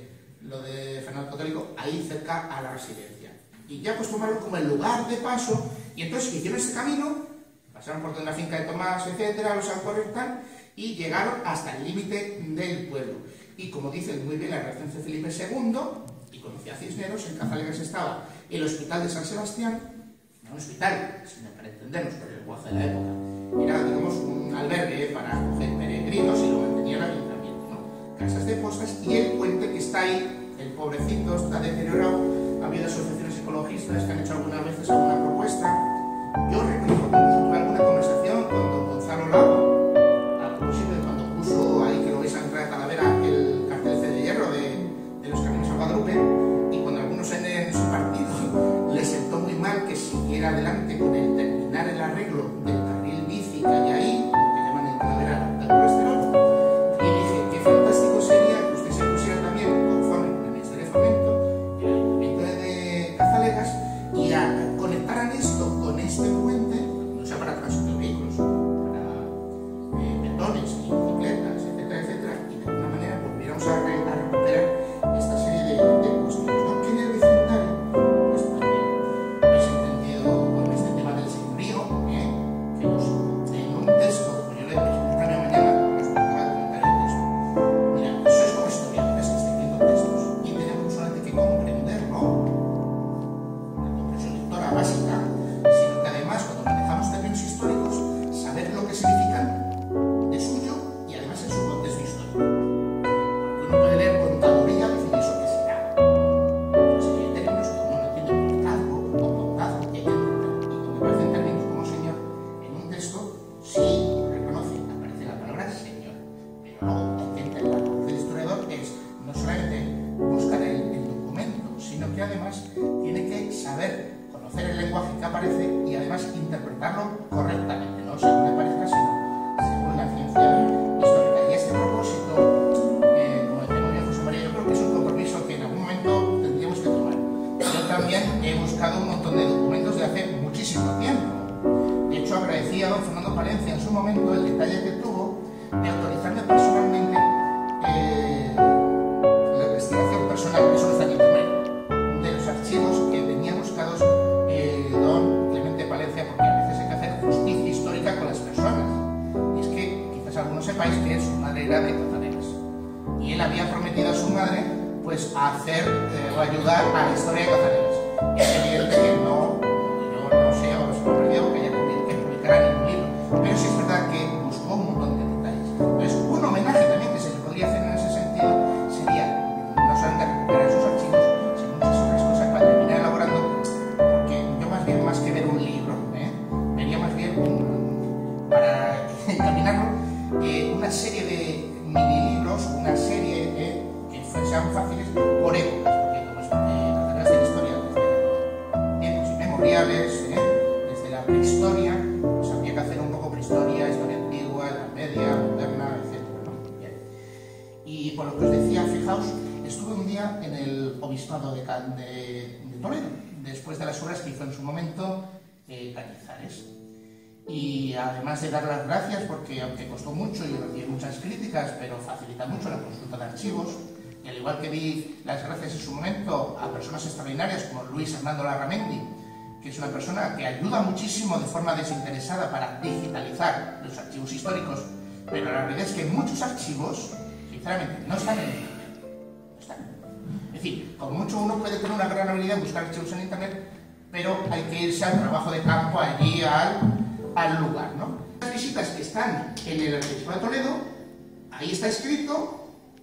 de Fernando Católico, ahí cerca a la residencia. Y ya pues tomarlo como el lugar de paso, y entonces hicieron ese camino, pasaron por toda la finca de Tomás, etcétera, los Alcorres y tal, y llegaron hasta el límite del pueblo. Y como dice muy bien la redacción de Felipe II, y conocía a Cisneros, en Cazalegas estaba el Hospital de San Sebastián, no un hospital, sino para entendernos por el lenguaje de la época, era, digamos, un albergue para acoger peregrinos y lo mantenía el ayuntamiento, ¿no? Casas de postas, y el puente que está ahí, el pobrecito, está deteriorado. Ha habido asociaciones ecologistas que han hecho algunas veces alguna propuesta. Yo recuerdo que tuve alguna conversación con don Gonzalo Lago, a propósito de cuando puso ahí, que lo veis a entrar a Talavera, el cartel de hierro de los caminos a Guadalupe, y cuando algunos en su partido les sentó muy mal que siguiera adelante con el terminar el arreglo del carril bici que hay ahí, lo que llaman en Talavera del colesterol, y dije, qué fantástico sería que usted se pusiera también conforme con el Ministerio de Fomento, el Ayuntamiento de Cazalegas, y conectaran esto con este puente, no sea para tránsito de vehículos, para peatones y bicicletas, etcétera, etcétera, y de alguna manera volviéramos a recuperar esta serie de cuestiones, ¿no? Que en el vecindario, pues también habéis entendido con este tema del señorío, que en un texto, como yo le presenté también mañana, os tocaba comentar el texto. Mira, sois como historiadores que estáis viendo textos, y tenemos solamente que comprenderlo, la comprensión lectora básica, sino que además, cuando manejamos términos históricos, saber lo que significan de suyo y además en su contexto histórico. Porque uno puede leer contaduría y decir, ¿eso qué será? Entonces, hay términos que uno no entiende, portazgo o contazgo, que hay que entender. Y cuando aparecen términos como señor en un texto, sí reconoce, aparece la palabra señor. Pero luego hay que entender, la labor del historiador es no solamente buscar el documento, sino que además tiene que saber conocer el lenguaje que aparece y además interpretarlo correctamente, no según le parezca, sino según la ciencia histórica. Y a este propósito, como decía muy bien José María, yo creo que es un compromiso que en algún momento tendríamos que tomar. Yo también he buscado un montón de documentos de hace muchísimo tiempo. De hecho, agradecí a don Fernando Palencia en su momento el detalle que tuvo de autorizarme personalmente la investigación personal, eso está en internet, de los archivos que tenía buscados don Clemente Palencia, porque a veces hay que hacer justicia histórica con las personas. Y es que quizás algunos sepáis que su madre era de Cazalegas, y él había prometido a su madre pues hacer o ayudar a la historia de Cazalegas. Es evidente que no, yo no sé, os he perdido que haya que publicar ningún libro, pero sí es verdad que buscó un montón de detalles. Entonces, un homenaje también que se le podría hacer en ese sentido sería no solamente recuperar esos archivos, sino muchas otras cosas para terminar elaborando, porque yo más que ver un libro, vería más bien para encaminarlo una serie de mini libros, una serie que sean fáciles por épocas, porque como tratarás de la historia desde tiempos inmemoriales, desde la prehistoria, pues habría que hacer un poco prehistoria, historia antigua, edad media, moderna, etc., ¿no? Bien. Y por lo que os decía, fijaos, estuve un día en el obispado de Toledo, después de las obras que hizo en su momento Cañizares. Y además de dar las gracias, porque aunque costó mucho y recibí muchas críticas, pero facilita mucho la consulta de archivos, y al igual que di las gracias en su momento a personas extraordinarias como Luis Hernando Larramendi, que es una persona que ayuda muchísimo de forma desinteresada para digitalizar los archivos históricos, pero la realidad es que muchos archivos, sinceramente, no están en internet. No están. Es decir, con mucho uno puede tener una gran habilidad en buscar archivos en internet, pero hay que irse al trabajo de campo, allí al lugar, ¿no? Las visitas que están en el Archivo de Toledo, ahí está escrito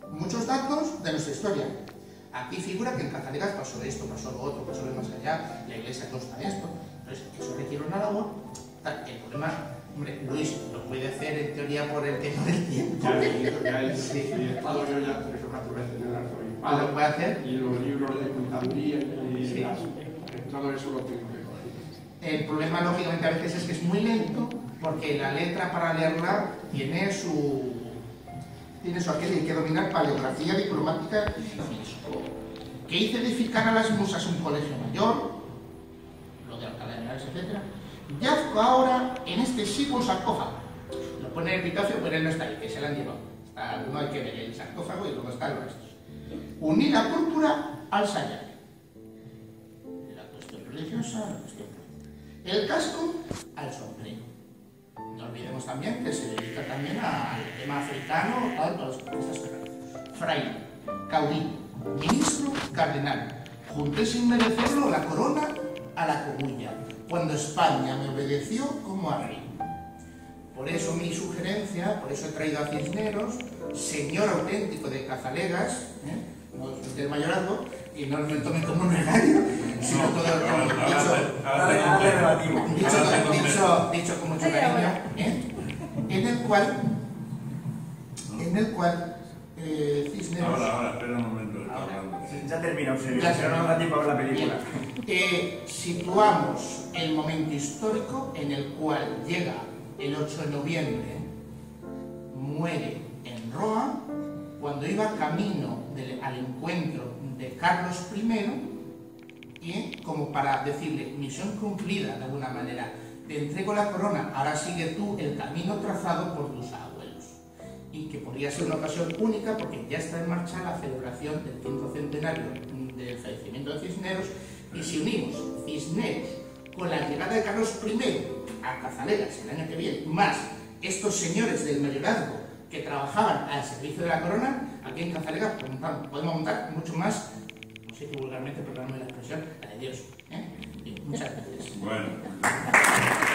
muchos datos de nuestra historia. Aquí figura que en Cazalegas pasó esto, pasó lo otro, pasó lo más allá, la iglesia consta de esto. Entonces, eso requiere una labor. El problema, hombre, Luis lo puede hacer en teoría por el tema del tiempo. Ya he estado yo ya 3 o 4 veces en el arzobispado. ¿Lo puede hacer? Y los libros de contaduría y Sí. todo eso lo tengo que coger. El problema, lógicamente, a veces es que es muy lento, porque la letra para leerla tiene su aquello, hay que dominar paleografía diplomática y físico. ¿Qué hice edificar a las musas un colegio mayor? Lo de Alcalá de Henares, etc. Yazgo ahora en este siglo sarcófago. Lo pone el epitafio, pero él no está ahí, que se lo han llevado. No hay que ver el sarcófago y luego están los restos. Uní la púrpura al sayal. La cuestión religiosa, la cuestión política. El casco al sombrero. No olvidemos también que se dedica también al tema africano, a todas las conquistas características. Fraile, caudillo, ministro, cardenal. Junté sin merecerlo la corona a la cogulla, cuando España me obedeció como a rey. Por eso mi sugerencia, por eso he traído a Cisneros, señor auténtico de Cazalegas, no del mayorazgo, y no me tomen como un regaño, sino todo dicho con mucho cariño, en el cual Cisneros... Ahora, espera un momento. Ya termina, Eusebio. Ya Ya no da tiempo a ver la película. Situamos el momento histórico en el cual llega el 8 de noviembre, muere en Roa, cuando iba camino al encuentro de Carlos I, como para decirle, misión cumplida de alguna manera, te entrego la corona, ahora sigue tú el camino trazado por tus abuelos. Y que podría ser una ocasión única porque ya está en marcha la celebración del 5º centenario del fallecimiento de Cisneros, y si unimos Cisneros con la llegada de Carlos I a Cazalegas el año que viene, más estos señores del mayorazgo que trabajaban al servicio de la corona, aquí en Cazalegas podemos montar mucho más, no sé si vulgarmente, perdóname la expresión, la de Dios. Y muchas gracias. Bueno.